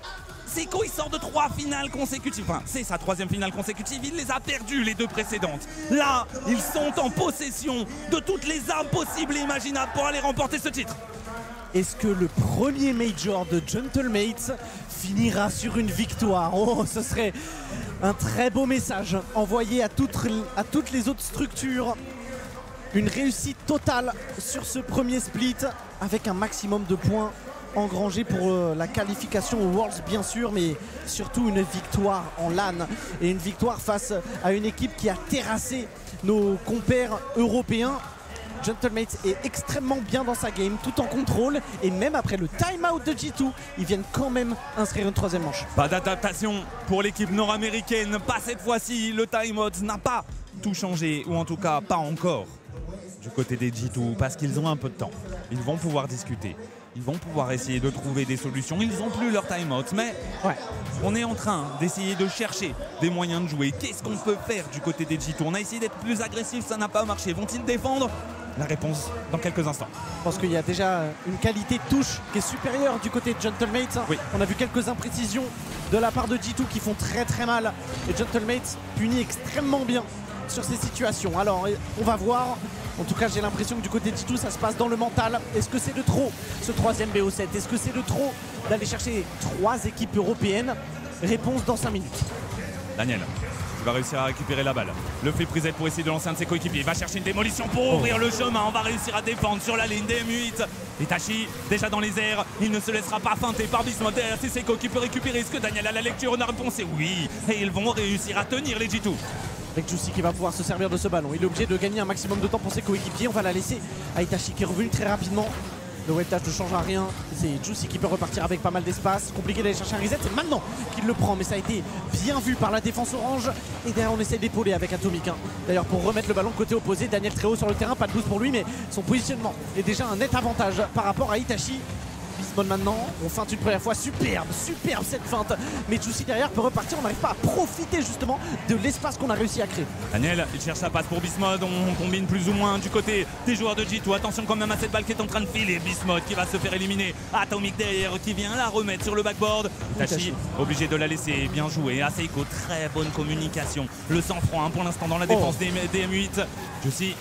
Seiko il sort de 3 finales consécutives, enfin c'est sa 3e finale consécutive, il les a perdues les 2 précédentes. Là, ils sont en possession de toutes les armes possibles et imaginables pour aller remporter ce titre. Est-ce que le premier Major de Gentlemates finira sur une victoire? Oh, ce serait un très beau message envoyé à toutes les autres structures. Une réussite totale sur ce premier split avec un maximum de points engrangé pour la qualification aux Worlds bien sûr, mais surtout une victoire en LAN et une victoire face à une équipe qui a terrassé nos compères européens. Gentlemates est extrêmement bien dans sa game, tout en contrôle, et même après le time-out de G2, ils viennent quand même inscrire une 3e manche. Pas d'adaptation pour l'équipe nord-américaine, pas cette fois-ci, le time-out n'a pas tout changé, ou en tout cas pas encore du côté des G2, parce qu'ils ont un peu de temps, ils vont pouvoir discuter. Ils vont pouvoir essayer de trouver des solutions. Ils n'ont plus leur time-out, mais on est en train d'essayer de chercher des moyens de jouer. Qu'est-ce qu'on peut faire du côté des G2? On a essayé d'être plus agressif, ça n'a pas marché. Vont-ils défendre? La réponse dans quelques instants. Je pense qu'il y a déjà une qualité de touche qui est supérieure du côté de Gentlemates. Oui. On a vu quelques imprécisions de la part de G2 qui font très mal. Et Gentlemates punit extrêmement bien sur ces situations. Alors, on va voir. En tout cas, j'ai l'impression que du côté de G2, ça se passe dans le mental. Est-ce que c'est de trop, ce 3e BO7? Est-ce que c'est de trop d'aller chercher 3 équipes européennes? Réponse dans 5 minutes. Daniel, tu vas réussir à récupérer la balle. Le flip reset pour essayer de lancer un de ses coéquipiers. Il va chercher une démolition pour ouvrir le chemin. On va réussir à défendre sur la ligne des M8. Itachi, déjà dans les airs. Il ne se laissera pas feinter par Bismuth. Derrière, c'est Seiko qui peut récupérer. Est-ce que Daniel a la lecture? On a réponse et oui. Et ils vont réussir à tenir les G2. Avec Juicy qui va pouvoir se servir de ce ballon. Il est obligé de gagner un maximum de temps pour ses coéquipiers. On va la laisser à Itachi qui est revenu très rapidement. Le web dash ne changera rien. C'est Juicy qui peut repartir avec pas mal d'espace. Compliqué d'aller chercher un reset. C'est maintenant qu'il le prend. Mais ça a été bien vu par la défense orange. Et derrière, on essaie d'épauler avec Atomic. D'ailleurs, pour remettre le ballon côté opposé, Daniel très haut sur le terrain. Pas de boost pour lui, mais son positionnement est déjà un net avantage par rapport à Itachi. Bismuth maintenant, on feinte une première fois, superbe cette feinte, mais Juicy derrière peut repartir, on n'arrive pas à profiter justement de l'espace qu'on a réussi à créer. Daniel, il cherche sa passe pour Bismuth, on combine plus ou moins du côté des joueurs de G2, attention quand même à cette balle qui est en train de filer, Bismuth qui va se faire éliminer, Atomic derrière qui vient la remettre sur le backboard, Itachi obligé de la laisser, bien joué, à Seiko, très bonne communication, le sang-froid pour l'instant dans la défense des M8, Juicy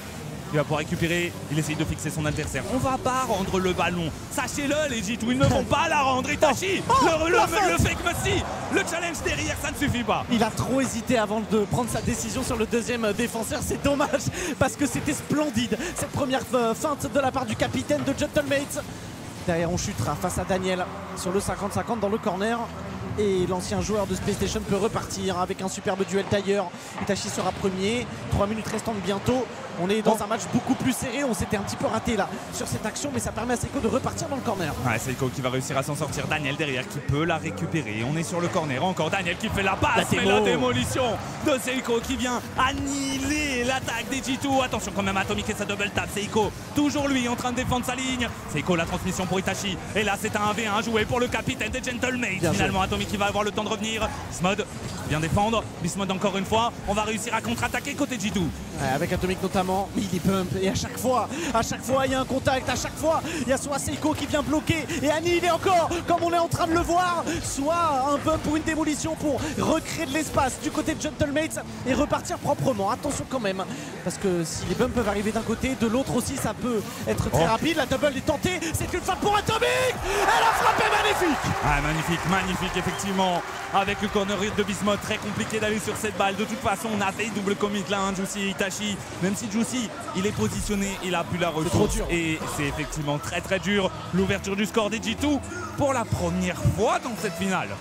qui va pouvoir récupérer. Il essaye de fixer son adversaire. On va pas rendre le ballon. Sachez-le, les G2, ils ne vont pas la rendre. Itachi, le fake Messi, le challenge derrière, ça ne suffit pas. Il a trop hésité avant de prendre sa décision sur le deuxième défenseur. C'est dommage parce que c'était splendide. Cette première feinte de la part du capitaine de Gentlemates. Derrière, on chutera face à Daniel sur le 50-50 dans le corner. Et l'ancien joueur de Space Station peut repartir avec un superbe duel d'ailleurs. Itachi sera premier. 3 minutes restantes bientôt. On est dans un match beaucoup plus serré. On s'était un petit peu raté là sur cette action, mais ça permet à Seiko de repartir dans le corner. Ouais, Seiko qui va réussir à s'en sortir. Daniel derrière qui peut la récupérer. On est sur le corner. Encore Daniel qui fait la passe. Mais la démolition de Seiko qui vient annihiler l'attaque des G2. Attention quand même à Atomic et sa double tap. Seiko, toujours lui en train de défendre sa ligne. Seiko, la transmission pour Itachi. Et là, c'est un 1v1 joué pour le capitaine des Gentlemates. Finalement, Atomic qui va avoir le temps de revenir. Bismod bien défendre. Bismod encore une fois. On va réussir à contre-attaquer côté G2. Ouais, avec Atomic notamment. Mais il est pump. Et à chaque fois, il y a un contact. À chaque fois, il y a soit Seiko qui vient bloquer et annihiler encore, comme on est en train de le voir, soit un pump pour une démolition pour recréer de l'espace du côté de Gentlemates et repartir proprement. Attention quand même, parce que si les bumps peuvent arriver d'un côté, de l'autre aussi, ça peut être très rapide. La double est tentée. C'est une frappe pour Atomic. Elle a frappé, magnifique. Ah, magnifique, effectivement. Avec le corner de Bismod, très compliqué d'aller sur cette balle. De toute façon, on a fait double commit là, hein, Juicy et Itachi. Même si Juicy, il est positionné, il a plus la ressource. Et c'est effectivement très dur. L'ouverture du score des G2 pour la première fois dans cette finale.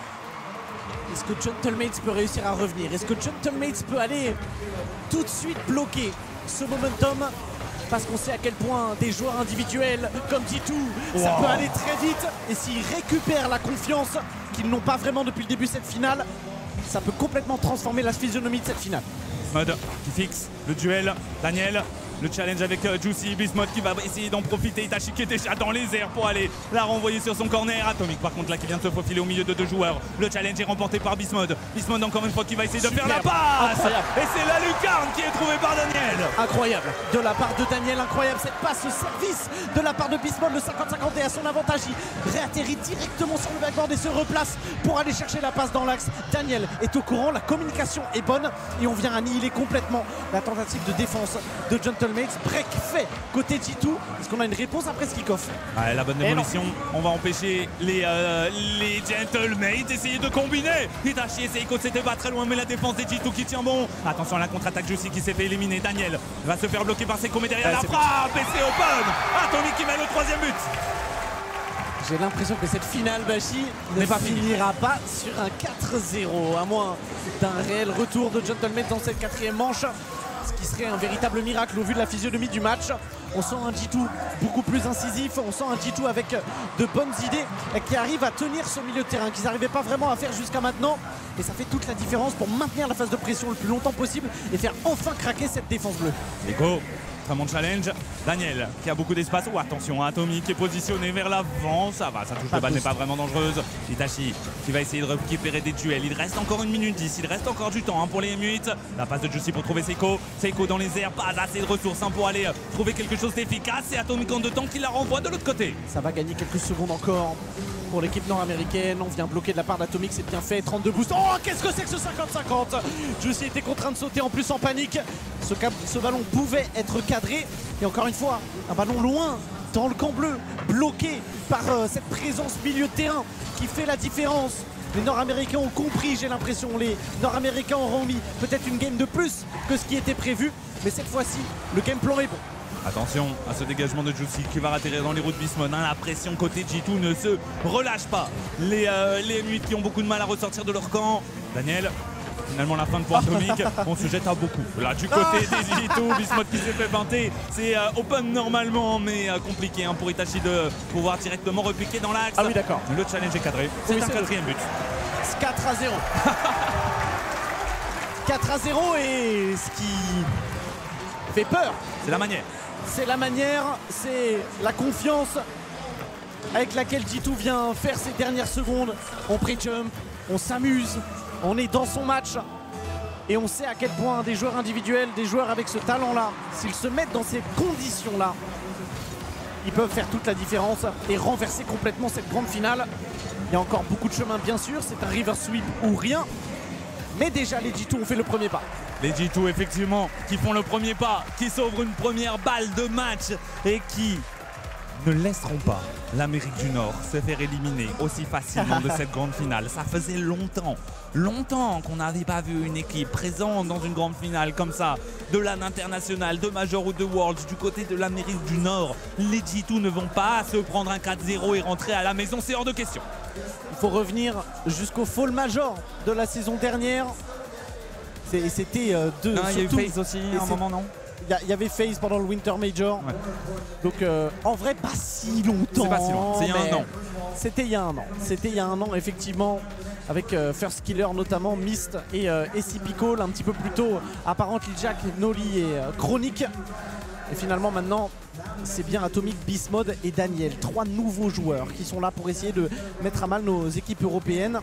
Est-ce que Gentlemates peut réussir à revenir? Est-ce que Gentlemates peut aller tout de suite bloquer ce momentum? Parce qu'on sait à quel point des joueurs individuels comme G2, ça peut aller très vite. Et s'ils récupèrent la confiance qu'ils n'ont pas vraiment depuis le début de cette finale, ça peut complètement transformer la physionomie de cette finale. Bismod qui fixe le duel. Daniel, le challenge avec Juicy. Bismod qui va essayer d'en profiter. Itachi qui est déjà dans les airs pour aller la renvoyer sur son corner. Atomic par contre là qui vient de se faufiler au milieu de deux joueurs. Le challenge est remporté par Bismod. Bismod encore une fois qui va essayer de faire la passe. Incroyable. Et c'est la lucarne qui est trouvée par Daniel. Incroyable de la part de Daniel, incroyable cette passe, ce service de la part de Bismod. Le 50-50 est à son avantage. Il réatterrit directement sur le backboard et se replace pour aller chercher la passe dans l'axe. Daniel est au courant, la communication est bonne et on vient annihiler complètement la tentative de défense de Gentlemates. Break fait côté G2. Est-ce qu'on a une réponse après ce kick-off? Ouais, la bonne démolition. On va empêcher les Gentlemates essayer de combiner. Itachi et Seiko, c'était pas très loin, mais la défense des G2 qui tient bon. Attention à la contre-attaque Juicy qui s'est fait éliminer. Daniel va se faire bloquer par Seiko, mais derrière la frappe et c'est open. Atomic qui met le troisième but. J'ai l'impression que cette finale, Bashi, ne finira pas sur un 4-0, à moins d'un réel retour de Gentlemates dans cette quatrième manche. Ce qui serait un véritable miracle au vu de la physionomie du match. On sent un G2 beaucoup plus incisif, on sent un G2 avec de bonnes idées et qui arrive à tenir ce milieu de terrain qu'ils n'arrivaient pas vraiment à faire jusqu'à maintenant. Et ça fait toute la différence pour maintenir la phase de pression le plus longtemps possible et faire enfin craquer cette défense bleue. Seiko, très bon challenge. Daniel qui a beaucoup d'espace. Oh, attention, Atomic qui est positionné vers l'avant. Ça va, ça touche, le bal n'est pas vraiment dangereuse. Itachi qui va essayer de récupérer des duels. Il reste encore 1 minute 10. Il reste encore du temps pour les M8. La passe de Juicy pour trouver Seiko. Seiko dans les airs, pas assez de ressources pour aller trouver quelque chose d'efficace. Et Atomic en 2 temps qui la renvoie de l'autre côté. Ça va gagner quelques secondes encore pour l'équipe nord-américaine. On vient bloquer de la part d'Atomic, c'est bien fait. 32 boosts. Oh, qu'est-ce que c'est que ce 50-50? Juicy était contraint de sauter en plus en panique. Ce ballon pouvait être cadré. Et encore une fois, un ballon loin dans le camp bleu, bloqué par cette présence milieu de terrain qui fait la différence. Les Nord-Américains ont compris, j'ai l'impression. Les Nord-Américains auront mis peut-être une game de plus que ce qui était prévu. Mais cette fois-ci, le game plan est bon. Attention à ce dégagement de Juicy qui va atterrir dans les roues de Bismod. La pression côté G2 ne se relâche pas. Les M8 qui ont beaucoup de mal à ressortir de leur camp. Daniel, finalement la fin de pour Atomic. On se jette à beaucoup. Là du côté des G2, Bismod qui s'est fait pinter. C'est open normalement, mais compliqué pour Itachi de pouvoir directement repiquer dans l'axe. Ah oui, d'accord. Le challenge est cadré. C'est un quatrième but. 4-0. 4-0 et ce qui fait peur. C'est la manière. C'est la manière, c'est la confiance avec laquelle G2 vient faire ses dernières secondes. On pré-jump, on s'amuse, on est dans son match et on sait à quel point des joueurs individuels, des joueurs avec ce talent-là, s'ils se mettent dans ces conditions-là, ils peuvent faire toute la différence et renverser complètement cette grande finale. Il y a encore beaucoup de chemin bien sûr, c'est un river sweep ou rien, mais déjà les G2 ont fait le premier pas. Les G2 effectivement qui font le premier pas, qui s'ouvrent une première balle de match et qui ne laisseront pas l'Amérique du Nord se faire éliminer aussi facilement de cette grande finale. Ça faisait longtemps qu'on n'avait pas vu une équipe présente dans une grande finale comme ça, de LAN international, de Major ou de Worlds, du côté de l'Amérique du Nord. Les G2 ne vont pas se prendre un 4-0 et rentrer à la maison, c'est hors de question. Il faut revenir jusqu'au Fall Major de la saison dernière. C'était deux. Il y a eu FaZe aussi à un moment, non? Il y avait FaZe pendant le Winter Major. Ouais. Donc en vrai, pas si longtemps. C'est pas si loin, c'est il y a un an. C'était il y a un an. C'était il y a un an, effectivement, avec First Killer notamment, Myst et SCP Call. Un petit peu plus tôt, Apparently Jack, Noli et Chronic. Et finalement, maintenant, c'est bien Atomic, Beast Mode et Daniel. 3 nouveaux joueurs qui sont là pour essayer de mettre à mal nos équipes européennes.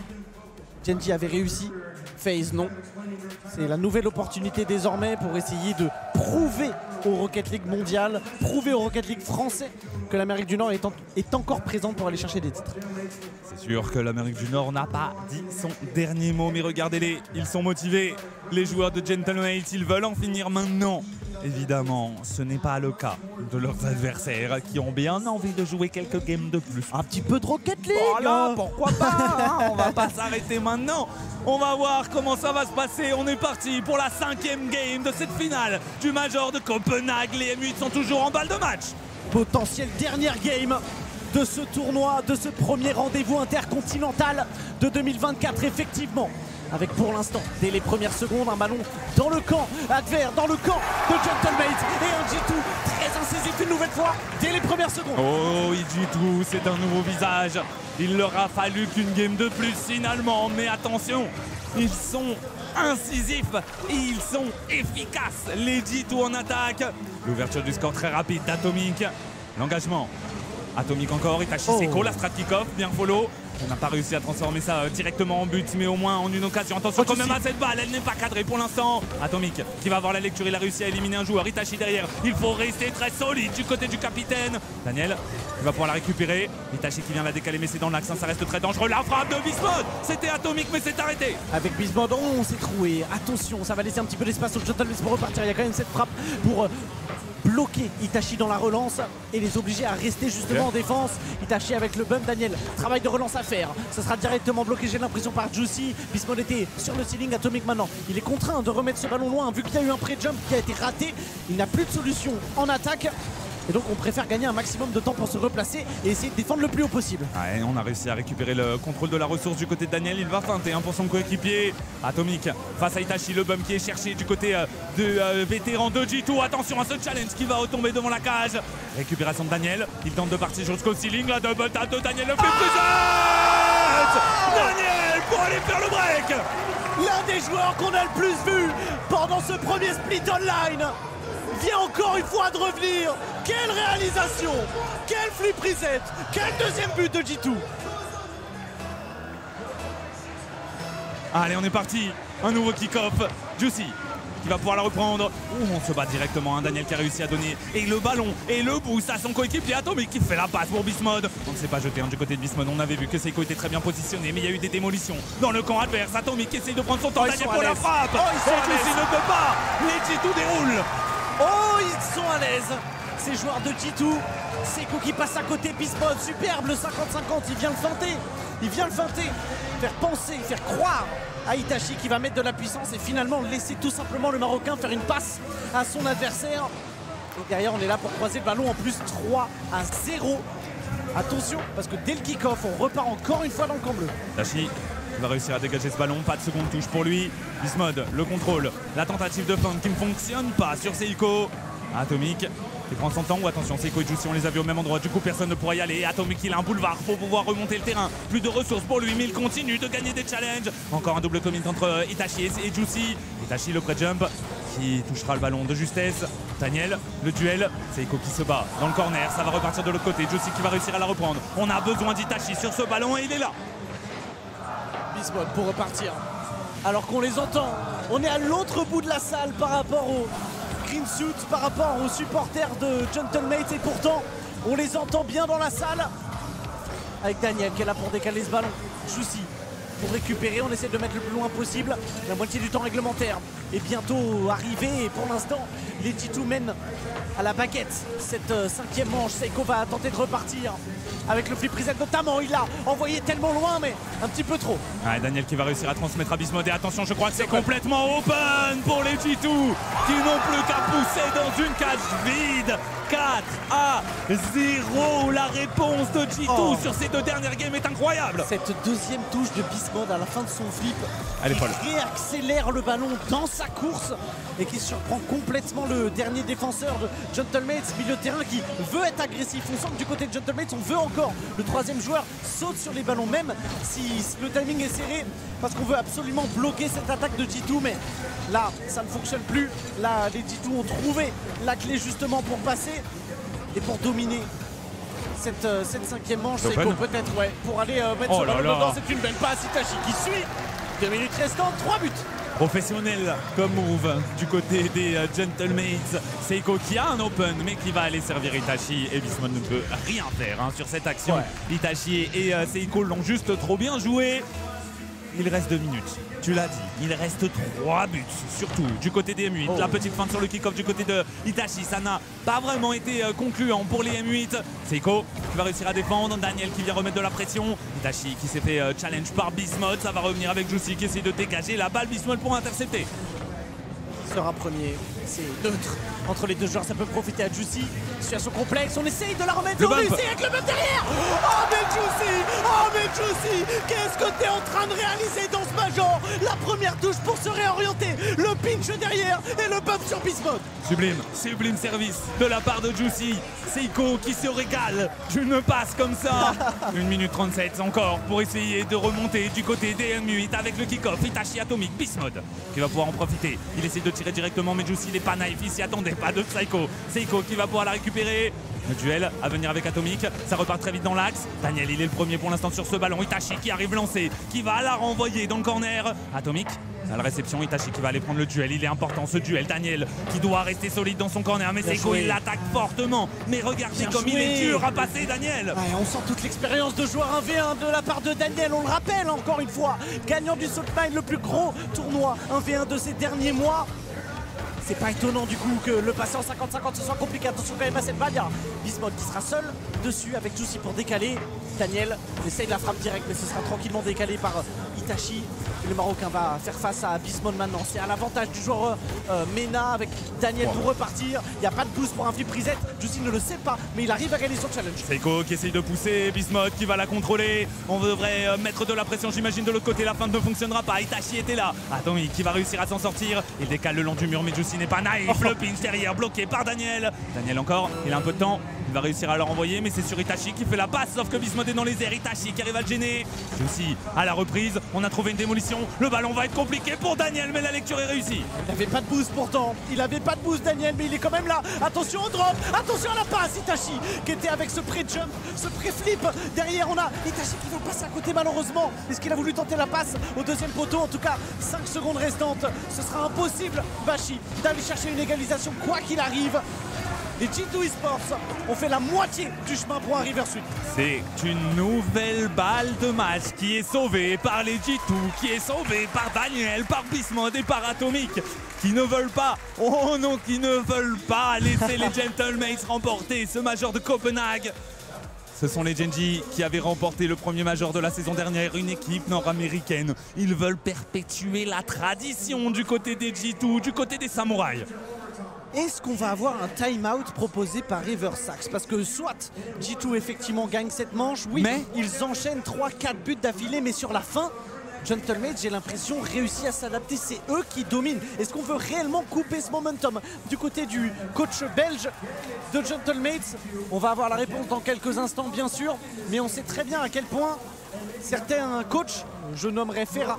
Gen.G avait réussi, FaZe non. C'est la nouvelle opportunité désormais pour essayer de prouver au Rocket League mondial, prouver au Rocket League français que l'Amérique du Nord est encore présente pour aller chercher des titres. C'est sûr que l'Amérique du Nord n'a pas dit son dernier mot, mais regardez-les, ils sont motivés. Les joueurs de Gentleman, ils veulent en finir maintenant. Évidemment, ce n'est pas le cas de leurs adversaires qui ont bien envie de jouer quelques games de plus. Un petit peu de Rocket League. Voilà, pourquoi pas hein, on va pas s'arrêter maintenant. On va voir comment ça va se passer. On est parti pour la 5e game de cette finale du Major de Copenhague. Les M8 sont toujours en balle de match. Potentielle dernière game de ce tournoi, de ce premier rendez-vous intercontinental de 2024, effectivement. Avec pour l'instant, dès les premières secondes, un ballon dans le camp adverse, dans le camp de Gentlemate et un G2 très incisif une nouvelle fois, dès les premières secondes. Oh, G2, c'est un nouveau visage. Il leur a fallu qu'une game de plus finalement, mais attention, ils sont incisifs et ils sont efficaces. Les G2 en attaque. L'ouverture du score très rapide d'Atomic. L'engagement. Atomic encore, Itachi Seiko, la strat kick-off, bien follow. On n'a pas réussi à transformer ça directement en but, mais au moins en une occasion. Attention quand même à cette balle, elle n'est pas cadrée pour l'instant. Atomic qui va avoir la lecture, il a réussi à éliminer un joueur. Itachi derrière, il faut rester très solide du côté du capitaine. Daniel, il va pouvoir la récupérer. Itachi qui vient la décaler, mais c'est dans l'axe, ça reste très dangereux. La frappe de Beast Mode, c'était Atomic, mais c'est arrêté. Avec Beast Mode, on s'est troué. Attention, ça va laisser un petit peu d'espace au Gentleman pour repartir. Il y a quand même cette frappe pour bloquer Itachi dans la relance et les obliger à rester justement en défense. Itachi avec le bump, Daniel, travail de relance à faire. Ça sera directement bloqué, j'ai l'impression, par Juicy. Beast Mode était sur le ceiling, Atomic maintenant. Il est contraint de remettre ce ballon loin vu qu'il y a eu un pré-jump qui a été raté. Il n'a plus de solution en attaque. Et donc on préfère gagner un maximum de temps pour se replacer et essayer de défendre le plus haut possible. Ouais, on a réussi à récupérer le contrôle de la ressource du côté de Daniel. Il va feinter pour son coéquipier. Atomic face à Itachi, le bump qui est cherché du côté de vétéran de G2. Attention à ce challenge qui va retomber devant la cage. Récupération de Daniel. Il tente de partir jusqu'au ceiling. La double tap de Daniel le fait Daniel pour aller faire le break. L'un des joueurs qu'on a le plus vu pendant ce premier split online vient encore une fois de revenir. Quelle réalisation! Quel flip reset! Quel deuxième but de G2! Allez, on est parti. Un nouveau kick-off. Juicy qui va pouvoir la reprendre. On se bat directement. Daniel qui a réussi à donner. Et le ballon et le boost à son coéquipier Atomic qui fait la passe pour Beast Mode. On ne s'est pas jeté du côté de Beast Mode. On avait vu que Seiko était très bien positionné. Mais il y a eu des démolitions dans le camp adverse. Atomic qui essaye de prendre son temps. Daniel pour la frappe. Juicy ne peut pas. Les G2 déroulent. Oh, ils sont à l'aise, ces joueurs de G2. Seiko qui passe à côté, Beast Mode, superbe, le 50-50, il vient le feinter, faire penser, faire croire à Itachi qui va mettre de la puissance et finalement laisser tout simplement le Marocain faire une passe à son adversaire. Et derrière, on est là pour croiser le ballon en plus 3-0. Attention, parce que dès le kick-off, on repart encore une fois dans le camp bleu. Itachi va réussir à dégager ce ballon, pas de seconde touche pour lui. Beast Mode, le contrôle, la tentative de feinte qui ne fonctionne pas sur Seiko. Atomic qui prend son temps. Ou attention, Seiko et Juicy, on les a vus au même endroit, du coup personne ne pourra y aller. Atomic, il a un boulevard pour pouvoir remonter le terrain. Plus de ressources pour lui, mais il continue de gagner des challenges. Encore un double commit entre Itachi et Juicy. Itachi, le pré-jump qui touchera le ballon de justesse. Daniel, le duel, Seiko qui se bat dans le corner, ça va repartir de l'autre côté. Juicy qui va réussir à la reprendre. On a besoin d'Itachi sur ce ballon et il est là. Beast Mode pour repartir. Alors qu'on les entend, on est à l'autre bout de la salle par rapport au green suit, par rapport aux supporters de Gentlemates et pourtant on les entend bien dans la salle. Avec Daniel qui est là pour décaler ce ballon. Juicy pour récupérer. On essaie de mettre le plus loin possible. La moitié du temps réglementaire est bientôt arrivée et pour l'instant les G2 mènent à la baguette cette 5e manche. Seiko va tenter de repartir avec le flip reset notamment. Il l'a envoyé tellement loin mais un petit peu trop. Ouais, Daniel qui va réussir à transmettre à Bismode. Et attention, je crois que c'est complètement open pour les G2 qui n'ont plus qu'à pousser dans une cage vide. 4-0. La réponse de G2 sur ces 2 dernières games est incroyable. Cette deuxième touche de Bismode à la fin de son flip, Elle est folle. qui réaccélère le ballon dans sa course et qui surprend complètement le dernier défenseur de Gentlemates, milieu de terrain qui veut être agressif. On sent que du côté de Gentlemates, on veut encore le 3e joueur saute sur les ballons, même si le timing est serré, parce qu'on veut absolument bloquer cette attaque de G2, mais là, ça ne fonctionne plus. Là, les G2 ont trouvé la clé justement pour passer et pour dominer cette 5e manche. Seiko peut-être, ouais, pour aller mettre ce ballon dedans. C'est une belle passe. Itachi qui suit. 2 minutes restantes, 3 buts. Professionnel comme move du côté des Gentlemates. Seiko qui a un open mais qui va aller servir Itachi et Bismode ne peut rien faire sur cette action. Ouais. Itachi et Seiko l'ont juste trop bien joué. Il reste 2 minutes, tu l'as dit, il reste 3 buts, surtout du côté des M8. La petite feinte sur le kick-off du côté de Itachi, ça n'a pas vraiment été concluant pour les M8. Seiko qui va réussir à défendre, Daniel qui vient remettre de la pression, Itachi qui s'est fait challenge par Bismode, ça va revenir avec Juicy qui essaie de dégager la balle, Bismode pour intercepter. Qui sera premier, c'est neutre entre les 2 joueurs, ça peut profiter à Juicy. Situation complexe, on essaye de la remettre, on réussit avec le bump derrière. Oh mais Juicy, qu'est-ce que t'es en train de réaliser dans ce major? La première touche pour se réorienter, le pinch derrière et le bump sur Bismode. Sublime service de la part de Juicy. Seiko qui se régale d'une passe comme ça. 1 minute 37 encore pour essayer de remonter du côté des M8 avec le kick-off. Itachi Atomic, Bismode qui va pouvoir en profiter. Il essaie de tirer directement mais Juicy n'est pas naïf, il s'y attendait pas de Seiko. Seiko qui va pouvoir la récupérer. Le duel à venir avec Atomic, ça repart très vite dans l'axe. Daniel il est le premier pour l'instant sur ce ballon. Itachi qui arrive lancé, qui va la renvoyer dans le corner. Atomic à la réception, Itachi qui va aller prendre le duel, il est important ce duel. Daniel qui doit rester solide dans son corner, mais Seiko il l'attaque fortement. Mais regardez comme il est dur à passer Daniel. Ouais, on sent toute l'expérience de joueur 1v1 de la part de Daniel, on le rappelle encore une fois. Gagnant du Saltmine, le plus gros tournoi 1v1 de ces derniers mois. C'est pas étonnant du coup que le passer en 50-50 ce soit compliqué. Attention quand même à cette balle. Il y a Bismode qui sera seul dessus avec Juicy pour décaler. Daniel essaye de la frappe directe mais ce sera tranquillement décalé par Itachi. Et le Marocain va faire face à Bismode maintenant. C'est à l'avantage du joueur Mena avec Daniel pour repartir. Il n'y a pas de boost pour un flip reset. Juicy ne le sait pas mais il arrive à gagner son challenge. Seiko qui essaye de pousser, Bismode qui va la contrôler. On devrait mettre de la pression j'imagine de l'autre côté. La feinte ne fonctionnera pas. Itachi était là. Atomic qui va réussir à s'en sortir. Il décale le long du mur mais Juicy n'est pas naïf. Le pinch derrière bloqué par Daniel. Daniel encore, il a un peu de temps. Il va réussir à le renvoyer mais c'est sur Itachi qui fait la passe sauf que Bismode est dans les airs. Itachi qui arrive à le gêner. Juicy à la reprise. On a trouvé une démolition. Le ballon va être compliqué pour Daniel mais la lecture est réussie. Il n'avait pas de boost pourtant. Il n'avait pas de boost Daniel mais il est quand même là. Attention au drop. Attention à la passe Itachi qui était avec ce pré-jump, ce pré-flip. Derrière on a Itachi qui va passer à côté malheureusement. Est-ce qu'il a voulu tenter la passe au 2e poteau? En tout cas 5 secondes restantes. Ce sera impossible Bashi d'aller chercher une égalisation quoi qu'il arrive. Les G2 Esports ont fait la moitié du chemin pour un River Sweep. C'est une nouvelle balle de match qui est sauvée par les G2, qui est sauvée par Daniel, par Bismode et par Atomic, qui ne veulent pas, oh non, qui ne veulent pas laisser les Gentlemates remporter ce major de Copenhague. Ce sont les Genji qui avaient remporté le premier major de la saison dernière, une équipe nord-américaine. Ils veulent perpétuer la tradition du côté des G2, du côté des samouraïs. Est-ce qu'on va avoir un time-out proposé par Riversax? Parce que soit G2 effectivement gagne cette manche, oui, mais ils enchaînent 3-4 buts d'affilée, mais sur la fin, Gentlemates, j'ai l'impression, réussit à s'adapter. C'est eux qui dominent. Est-ce qu'on veut réellement couper ce momentum du côté du coach belge de Gentlemates? On va avoir la réponse dans quelques instants, bien sûr, mais on sait très bien à quel point certains coachs, je nommerai Ferra,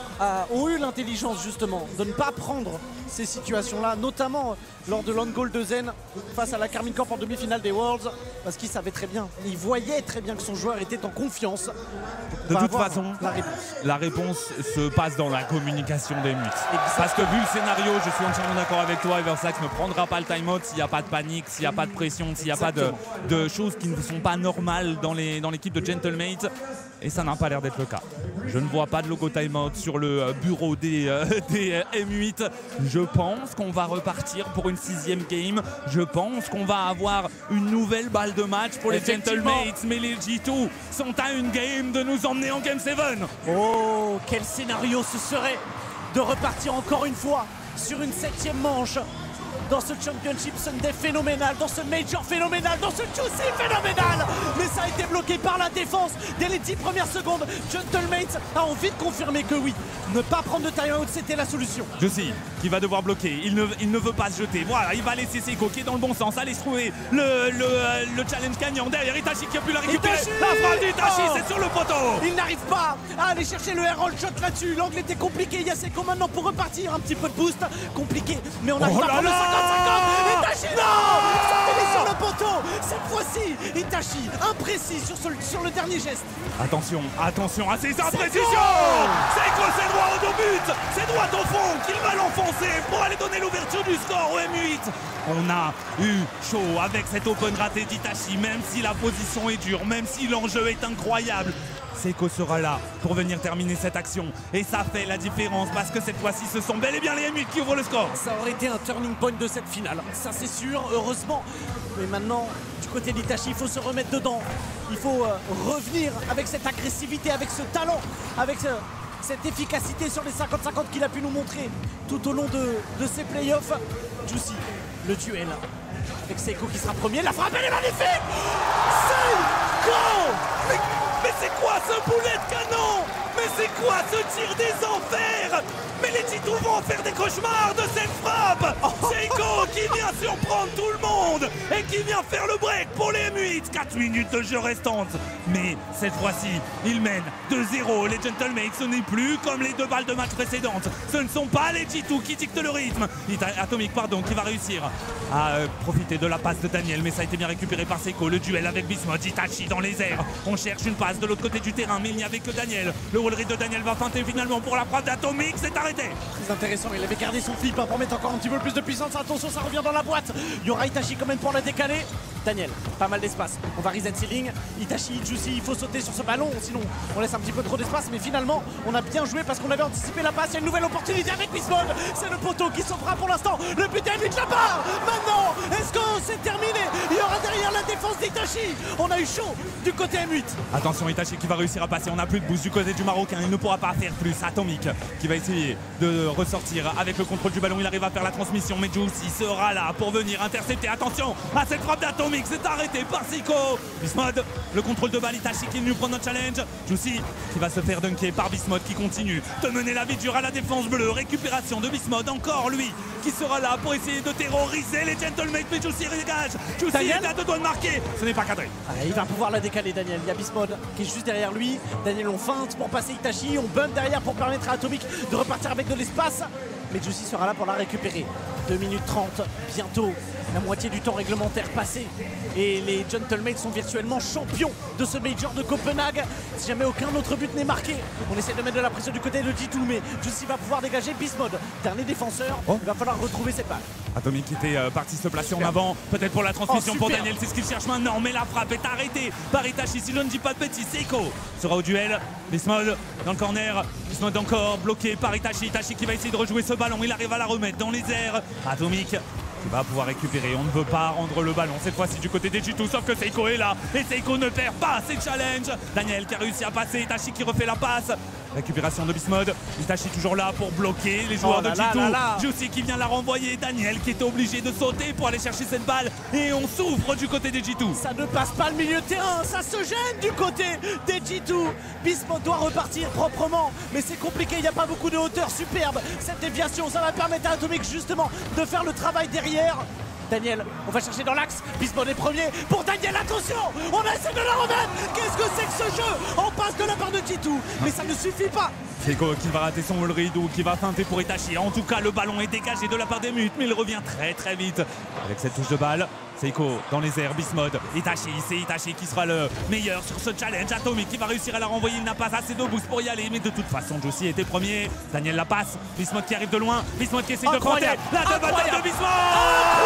ont eu l'intelligence justement de ne pas prendre ces situations-là, notamment lors de l'on goal de Zen face à la Carmine Corp en demi-finale des Worlds, parce qu'il savait très bien, il voyait très bien que son joueur était en confiance. De toute façon, la réponse se passe dans la communication des mythes. Parce que vu le scénario, je suis entièrement d'accord avec toi, Riversax ne prendra pas le time-out s'il n'y a pas de panique, s'il n'y a pas de pression, s'il n'y a pas de choses qui ne sont pas normales dans l'équipe de Gentlemates. et ça n'a pas l'air d'être le cas. Je ne vois pas de logo timeout sur le bureau des M8. Je pense qu'on va repartir pour une 6e game. Je pense qu'on va avoir une nouvelle balle de match pour les Gentlemates. Mais les G2 sont à une game de nous emmener en Game 7. Oh, quel scénario ce serait de repartir encore une fois sur une 7e manche dans ce Championship Sunday phénoménal, dans ce Major phénoménal, dans ce Juicy phénoménal. Mais ça a été bloqué par la défense dès les 10 premières secondes. Gentlemates a envie de confirmer que oui, ne pas prendre de timeout, c'était la solution. Juicy qui va devoir bloquer, il ne veut pas se jeter. Voilà, il va laisser Seiko qui est dans le bon sens, aller se trouver le challenge gagnant derrière Itachi qui a pu la récupérer. Itachi, la frappe d'Itachi, c'est sur le poteau. Il n'arrive pas à aller chercher le air roll shot là-dessus. L'angle était compliqué. Il y a Seiko maintenant pour repartir. Un petit peu de boost, compliqué, mais on arrive à prendre le 50-50. Itachi, non, ça finit sur le poteau. Cette fois-ci, Itachi imprécis sur le dernier geste. Attention à ces imprécisions. Seiko, c'est droit au but, c'est droit au fond qu'il va l'enfoncer pour aller donner l'ouverture du score au M8. On a eu chaud avec cet open raté d'Itachi, même si la position est dure, même si l'enjeu est incroyable. Seiko sera là pour venir terminer cette action et ça fait la différence parce que cette fois-ci ce sont bel et bien les M8 qui ouvrent le score. Ça aurait été un turning point de cette finale, ça c'est sûr, heureusement. Mais maintenant, du côté d'Itachi, il faut se remettre dedans. Il faut revenir avec cette agressivité, avec ce talent, avec cette efficacité sur les 50-50 qu'il a pu nous montrer tout au long de ces playoffs. Juicy, le duel avec Seiko qui sera premier. La frappe, elle est magnifique. Seiko! Mais c'est quoi ce boulet de canon? Mais c'est quoi ce tir des enfers? Mais les G2 vont en faire des cauchemars de cette frappe. Seiko qui vient surprendre tout le monde et qui vient faire le break pour les M8. 4 minutes de jeu restantes. Mais cette fois-ci, ils mènent 2-0. Les Gentlemates, ce n'est plus comme les 2 balles de match précédentes. Ce ne sont pas les G2 qui dictent le rythme. Atomic, qui va réussir à profiter de la passe de Daniel. Mais ça a été bien récupéré par Seiko. Le duel avec Bismuth, Itachi dans les airs. On cherche une passe de l'autre côté du terrain, mais il n'y avait que Daniel. Le roll read de Daniel va feinter finalement pour la frappe d'Atomic. C'est arrêté. Très intéressant, il avait gardé son flip pour mettre encore un petit peu plus de puissance. Attention, ça revient dans la boîte. Il y aura Itachi quand même pour la décaler. Daniel, pas mal d'espace. On va reset ceiling. Itachi, Juicy, il faut sauter sur ce ballon, sinon on laisse un petit peu trop d'espace. Mais finalement, on a bien joué parce qu'on avait anticipé la passe. Il y a une nouvelle opportunité avec Bismuth. C'est le poteau qui sauvera pour l'instant. Le but est de la part. Maintenant, est-ce que c'est terminé? Il y aura derrière la défense d'Itachi. On a eu chaud du côté M8. Attention, Itachi qui va réussir à passer. On n'a plus de boost du côté du Marocain. Il ne pourra pas faire plus. Atomic qui va essayer de ressortir avec le contrôle du ballon. Il arrive à faire la transmission, mais Juicy sera là pour venir intercepter. Attention à cette frappe d'Atomic. C'est arrêté par Seiko. Bismuth, le contrôle de balle. Itachi qui nous prend notre challenge. Juicy qui va se faire dunker par Bismuth qui continue de mener la vie dure à la défense bleue. Récupération de Bismuth. Encore lui qui sera là pour essayer de terroriser les Gentlemates. Mais Juicy dégage. Juicy est à 2 doigts de marquer. Ce n'est pas cadré. Il va pouvoir la décaler, Daniel. Il y a Bismuth qui est juste derrière lui. Daniel, on feinte pour passer Itachi. On bump derrière pour permettre à Atomic de repartir avec de l'espace. Mais Juicy sera là pour la récupérer. 2 minutes 30, bientôt la moitié du temps réglementaire passé. Et les Gentlemates sont virtuellement champions de ce Major de Copenhague. Si jamais aucun autre but n'est marqué, on essaie de mettre de la pression du côté de G2, mais Juicy va pouvoir dégager Bismuth. Dernier défenseur, il va falloir retrouver cette balle. Atomic qui était parti se placer en avant, peut-être pour la transmission pour Daniel, c'est ce qu'il cherche maintenant, mais la frappe est arrêtée par Itachi, si je ne dis pas de bêtises. Seiko sera au duel, Bismuth dans le corner, Bismuth encore bloqué par Itachi. Itachi qui va essayer de rejouer ce ballon, il arrive à la remettre dans les airs. Atomic qui va pouvoir récupérer, on ne veut pas rendre le ballon cette fois-ci du côté des G2, sauf que Seiko est là et Seiko ne perd pas ses challenges. Daniel qui a réussi à passer, Itachi qui refait la passe. Récupération de Bismuth, Itachi toujours là pour bloquer les joueurs de G2. Juicy qui vient la renvoyer, Daniel qui était obligé de sauter pour aller chercher cette balle et on souffre du côté des G2. Ça ne passe pas le milieu de terrain, ça se gêne du côté des G2. Bismuth doit repartir proprement, mais c'est compliqué, il n'y a pas beaucoup de hauteur. Superbe cette déviation, ça va permettre à Atomic justement de faire le travail derrière. Daniel, on va chercher dans l'axe. Bismuth est premier pour Daniel, attention. On essaie de la remettre. Qu'est-ce que c'est que ce jeu? On passe de la part de G2, mais ça ne suffit pas. Seiko qui va rater son wall read ou qui va feinter pour Itachi. En tout cas, le ballon est dégagé de la part des M8, mais il revient très vite avec cette touche de balle. Seiko dans les airs, Bismuth, Itachi, c'est Itachi qui sera le meilleur sur ce challenge. Atomic qui va réussir à la renvoyer, il n'a pas assez de boost pour y aller, mais de toute façon, Juicy était premier. Daniel la passe, Bismuth qui arrive de loin, Bismuth qui essaie de fronter. La bataille de Bismuth.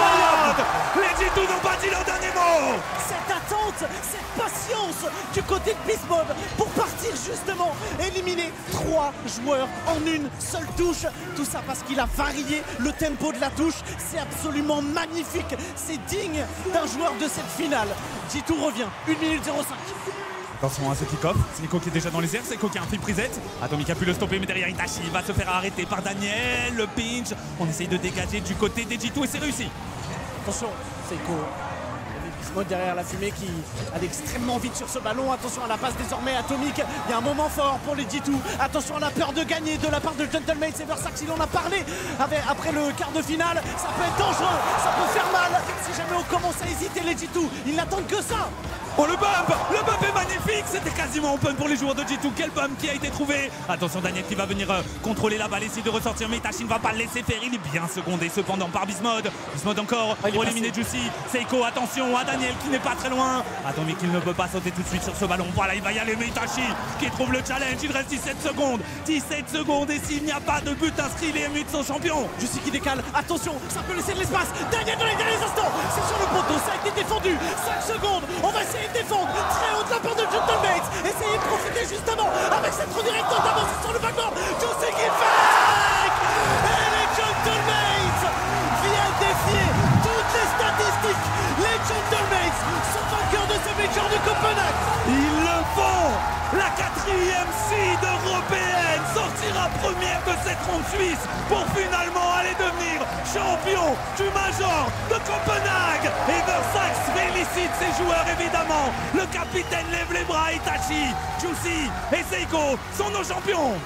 Mode. Les G2 n'ont pas dit leur dernier mot. Cette attente, cette patience du côté de Beast Mode pour partir justement éliminer 3 joueurs en une seule touche. Tout ça parce qu'il a varié le tempo de la touche. C'est absolument magnifique. C'est digne d'un joueur de cette finale. G2 revient, 1 minute 05. Attention à ce kick-off, Seiko qui est déjà dans les airs, Seiko qui a un flip reset. Atomic a pu le stopper mais derrière Itachi va se faire arrêter par Daniel. Le pinch, on essaye de dégager du côté des G2 et c'est réussi. Attention, Seiko. Beast Mode derrière la fumée qui allait extrêmement vite sur ce ballon. Attention à la passe désormais Atomic. Il y a un moment fort pour les G2. Attention à la peur de gagner de la part de Gentlemates. Eversax, il en a parlé après le quart de finale. Ça peut être dangereux, ça peut faire mal. Si jamais on commence à hésiter les G2, ils n'attendent que ça. Oh le bump est magnifique, c'était quasiment open pour les joueurs de G2, quel bump qui a été trouvé. Attention Daniel qui va venir contrôler la balle, essayer de ressortir, mais Itachi ne va pas le laisser faire, il est bien secondé cependant par Beast Mode. Beast Mode encore pour éliminer Juicy. Seiko, attention à Daniel qui n'est pas très loin. Atomic il ne peut pas sauter tout de suite sur ce ballon, voilà il va y aller, mais Itachi qui trouve le challenge, il reste 17 secondes et s'il n'y a pas de but inscrit, les MU sont champions. Juicy qui décale, attention, ça peut laisser de l'espace. Daniel dans les derniers instants, c'est sur le poteau, ça a été défendu. 5 secondes, on va essayer de défendre très haut de la part de Gentlemates. Essayez de profiter justement avec cette redirection d'avancer sur le backboard. Juicy qui fake. Et les Gentlemates viennent défier toutes les statistiques. Les Gentlemates sont vainqueurs de ce major de Copenhague. Ils le font. La 4e seed européenne sortira première de cette ronde suisse pour finalement aller devenir champion du Major de Copenhague. Eversax félicite ses joueurs évidemment. Le capitaine lève les bras, Itachi, Juicy et Seiko sont nos champions.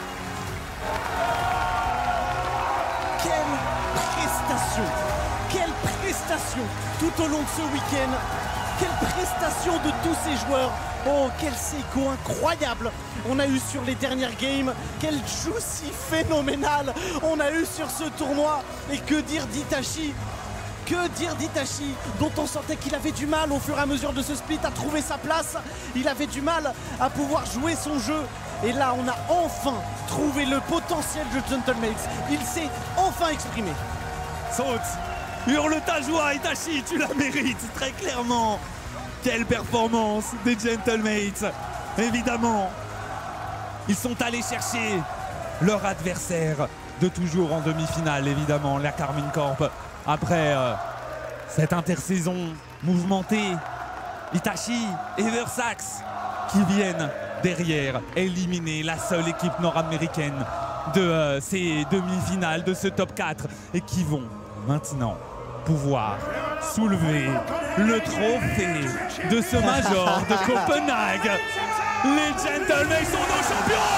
Quelle prestation tout au long de ce week-end. Quelle prestation de tous ces joueurs. Oh, quel Seiko incroyable on a eu sur les dernières games. Quel Juicy phénoménal on a eu sur ce tournoi. Et que dire d'Itachi? Que dire d'Itachi, dont on sentait qu'il avait du mal au fur et à mesure de ce split à trouver sa place. Il avait du mal à pouvoir jouer son jeu. Et là, on a enfin trouvé le potentiel de Gentlemates. Il s'est enfin exprimé. Saute, hurle ta joie, Itachi, tu la mérites très clairement. Quelle performance des Gentlemates. Évidemment, ils sont allés chercher leur adversaire de toujours en demi-finale, évidemment, la Karmine Corp. Après cette intersaison mouvementée, Itachi et Eversax qui viennent derrière éliminer la seule équipe nord-américaine de ces demi-finales, de ce top 4 et qui vont maintenant pouvoir soulever le trophée de ce Major de Copenhague. Les Gentlemates sont nos champions!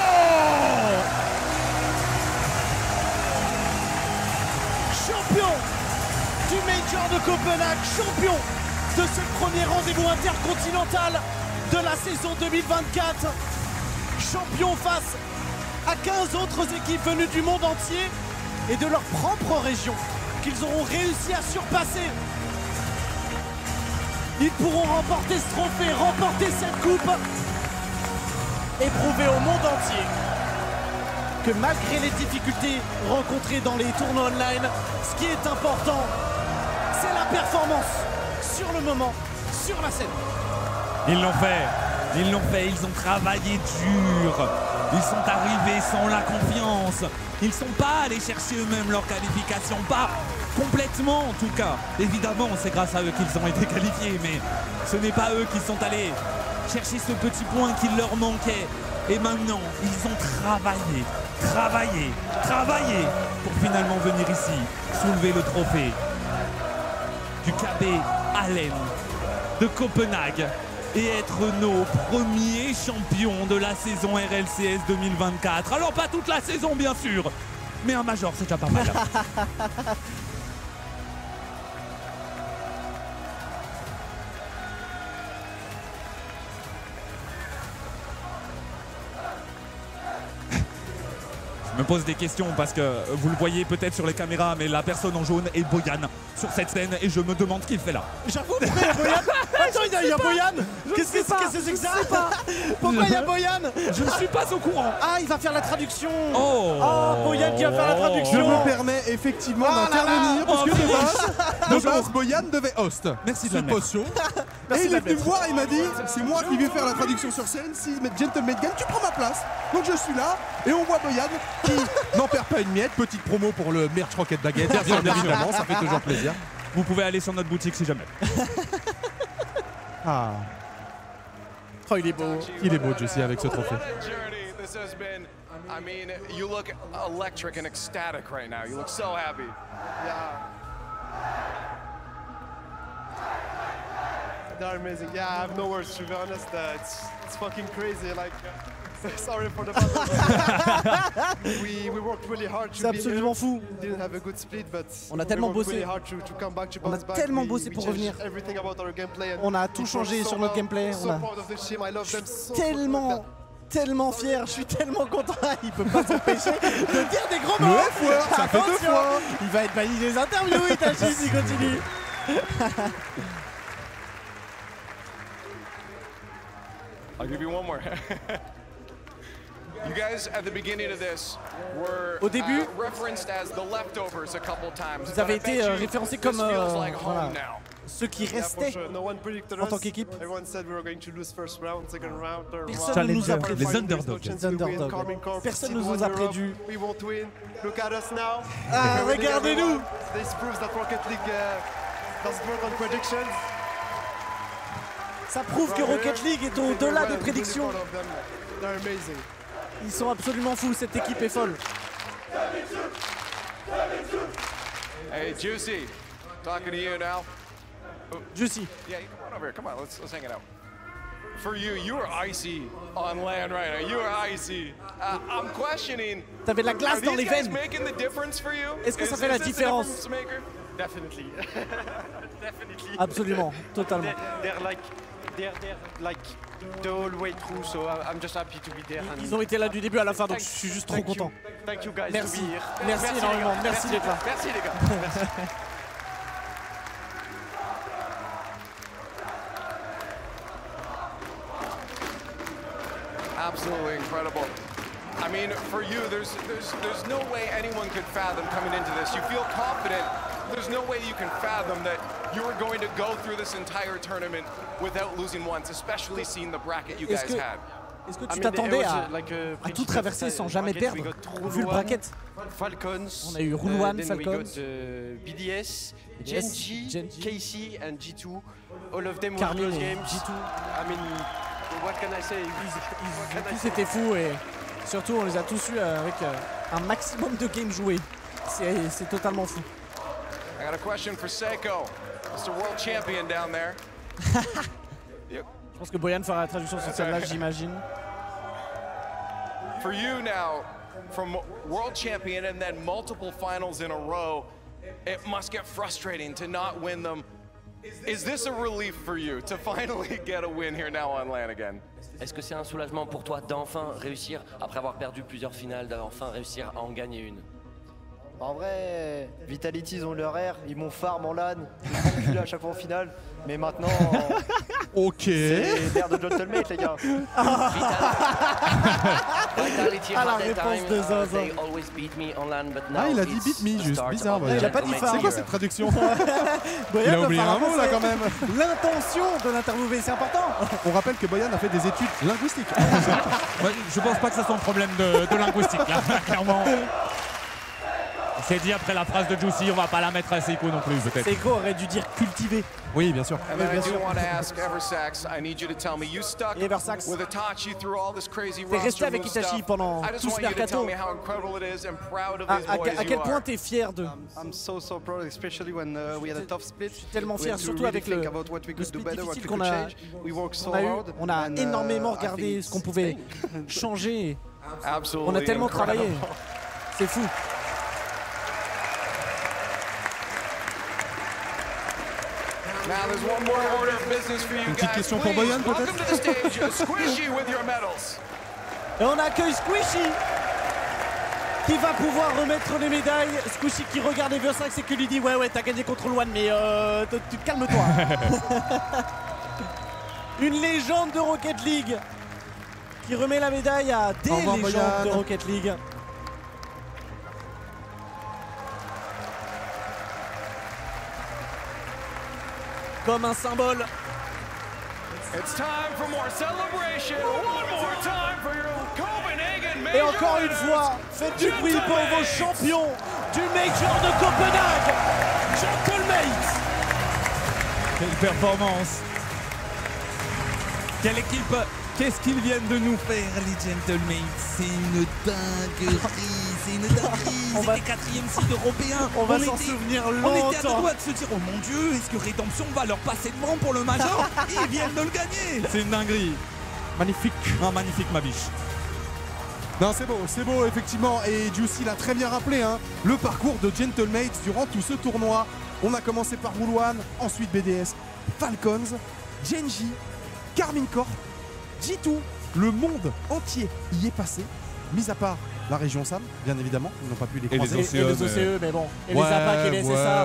Champion du Major de Copenhague, champion de ce premier rendez-vous intercontinental de la saison 2024. Champion face à 15 autres équipes venues du monde entier et de leur propre région qu'ils auront réussi à surpasser. Ils pourront remporter ce trophée, remporter cette coupe et prouver au monde entier que malgré les difficultés rencontrées dans les tournois online, ce qui est important, c'est la performance sur le moment, sur la scène. Ils l'ont fait, ils ont travaillé dur, ils sont arrivés sans la confiance, ils ne sont pas allés chercher eux-mêmes leur qualification, pas complètement en tout cas. Évidemment, c'est grâce à eux qu'ils ont été qualifiés, mais ce n'est pas eux qui sont allés chercher ce petit point qu'il leur manquait. Et maintenant, ils ont travaillé pour finalement venir ici, soulever le trophée du KB Allen de Copenhague et être nos premiers champions de la saison RLCS 2024. Alors pas toute la saison bien sûr, mais un major c'est déjà pas mal. me pose des questions parce que vous le voyez peut-être sur les caméras, mais la personne en jaune est Boyan sur cette scène et je me demande ce qu'il fait là. J'avoue, pourquoi il y a Boyan? Attends, il y a Boyan. Qu'est-ce que c'est que ça? Pourquoi il y a Boyan? Je ne suis pas au courant. Ah, il va faire la traduction. Oh, Boyan qui va faire la Je traduction. me permets effectivement d'intervenir parce que de base, Boyan devait host Merci de ce la mettre. post-show. Merci Et il de est la venu me mettre. voir, il m'a dit c'est moi qui vais faire la traduction sur scène. Si Gentleman gagne, tu prends ma place. Donc je suis là et on voit Boyan qui n'en perd pas une miette. Petite promo pour le merch Rocket Baguette. Bien évidemment, ça fait toujours plaisir. Vous pouvez aller sur notre boutique si jamais. Ah, Oh, il est beau. il est beau Jussi avec ce trophée. What a journey this has been. I mean, you look electric and ecstatic right now. You look so happy. Yeah. They're amazing. Yeah, I have no words to be honest. It's fucking crazy. Like, sorry for the bad. we worked really hard C'est to be absolument here. fou. Didn't have a good split, but On a we tellement worked bossé. really hard to come back, to On a bounce back. tellement We bossé pour changed revenir. everything about our gameplay and On a it tout worked changé so sur notre well. gameplay. So On a proud of this team. I love them so tellement fier. Je suis tellement content. Il peut pas s'empêcher de dire des gros mots. Le F-word, ça fait 2 Attention. fois. Il va être banni des interviews, Itachi, s'il continue. I'll give you one more. You guys, at the beginning of this, were Au début, referenced as the leftovers a couple times. vous avez but I été bet you référencés this comme feels like voilà, home now. ceux qui Yeah, for restaient. sure. No one predicted en us. tant qu'équipe. Everyone said we were going to lose first round, second round, third Personne round. ne nous a Challenger, prédit. les underdogs. Chance we win. underdogs. Carmine Corp, Personne ne seed nous a 1 Europe. prédit. We won't win. Look at us now. Ah, We're winning regardez-nous. everyone. This proves that Rocket League doesn't work on predictions. Ça prouve que Rocket League est au-delà des prédictions. Really proud of them. They're amazing. Ils sont absolument fous. Cette équipe est folle. Hey, Juicy, talking to you now. Juicy. Yeah, come on over here. Come on, let's hang it out. For you, you are icy on land right now. You are icy. I'm questioning. T'avais de la Are glace dans these les guys veines. making the difference for you? Est-ce que ça Is- fait la is this a différence? difference maker? Definitely. Definitely. Absolument. Totalement. They're like the whole way through, so I'm just happy to be there. And Ils ont été là du début à la fin, donc je suis juste trop content. Thank you guys Merci. to be here. Merci énormément. Merci d'être là. Merci les gars. Absolutely incredible. I mean, for you, there's no way anyone could fathom coming into this. You feel confident. There's no way you can fathom that you were going to go through this entire tournament without losing once, especially seeing the bracket you guys had. Est-ce que I tu mean, t'attendais it was, à like a tout pretty traverser tough sans jamais bracket. perdre, We got vu le Rule bracket? Falcons. On a eu Rule One, then Falcons. we got BDS, Genji, KC, and G2. All of them were Carmine close et games. G2. I mean, what can I say? Ils ont tous été fous et surtout on les a tous eu avec un maximum de games joués. C'est totalement fou. I got a question for Seiko, Mr. World Champion down there. Je pense que Boyan fera la traduction sur celle-là, j'imagine. For you now, from World Champion and then multiple finals in a row, it must get frustrating to not win them. Is this a relief for you to finally get a win here now on LAN again? Est-ce que c'est un soulagement pour toi d'enfin réussir, après avoir perdu plusieurs finales, d'enfin réussir à en gagner une? En vrai, Vitality, ils ont leur air, ils m'ont farm en LAN, ils m'ont enculé à chaque fois en finale. Mais maintenant, Ok. c'est l'air de Gentlemate, les gars. Vitality Ah, la had that réponse time, de Zaza. they always beat me on LAN, but now Ah, il a dit it's beat me, the juste. start Bizarre, of ouais. the Il a pas dit Gentleman farm. C'est quoi era. cette traduction? Boyan Il a va oublié falloir un mot là penser quand même. L'intention de l'interviewer, c'est important. On rappelle que Boyan a fait des études linguistiques. Ouais, je pense pas que ça soit un problème de linguistique là, clairement. C'est dit après la phrase de Juicy, on va pas la mettre à Seiko non plus peut-être. Seiko aurait dû dire cultiver. Oui, bien sûr. And then I do want to ask Eversax, I need you to tell me, you stuck Et Eversax. with Itachi through all this crazy T'es resté roster avec move Itachi stuff. pendant I just tout ce want you to tell mercato. me how incredible it is and proud of À, these à- boys à quel you point are. t'es fier de. I'm so proud, especially when we had a tough split. Tellement We fier, had to surtout really avec think le about what we could do split better, what difficile we qu'on could a, change. We worked so on a eu. hard. On a and, énormément I regardé think ce qu'on it's pouvait paying. changer. Absolutely On a tellement travaillé. incredible. C'est fou. Now there's one more order of business for you Une petite guys. question pour Please, Boyan, peut-être? welcome to the stage, Squishy with your medals. Et on accueille Squishy. qui va pouvoir remettre les médailles. Ce coup-ci qui regarde Eversax et qui lui dit ouais t'as gagné contre Luan mais calme-toi. Une légende de Rocket League qui remet la médaille à des légendes de Rocket League. Comme un symbole. Et encore une fois, faites du bruit pour vos champions du Major de Copenhague, Gentlemates. Quelle performance! Quelle équipe! Qu'est-ce qu'ils viennent de nous faire, les Gentlemates? C'est une dinguerie! C'est une dinguerie! C'était 4e site européen! On va s'en souvenir longtemps! On était à deux doigts de se dire, oh mon Dieu, est-ce que Rédemption va leur passer devant pour le Major? Ils viennent de le gagner! C'est une dinguerie! Magnifique! Ah, magnifique, ma biche! Non, c'est beau, effectivement. Et Juicy l'a très bien rappelé, hein, le parcours de Gentlemates durant tout ce tournoi. On a commencé par Wuhan, ensuite BDS, Falcons, Genji, Carmine Corp, G2, le monde entier y est passé, mis à part la région SAM, bien évidemment, ils n'ont pas pu les croiser. Et les OCE, mais bon. Et les APAC et les SSA.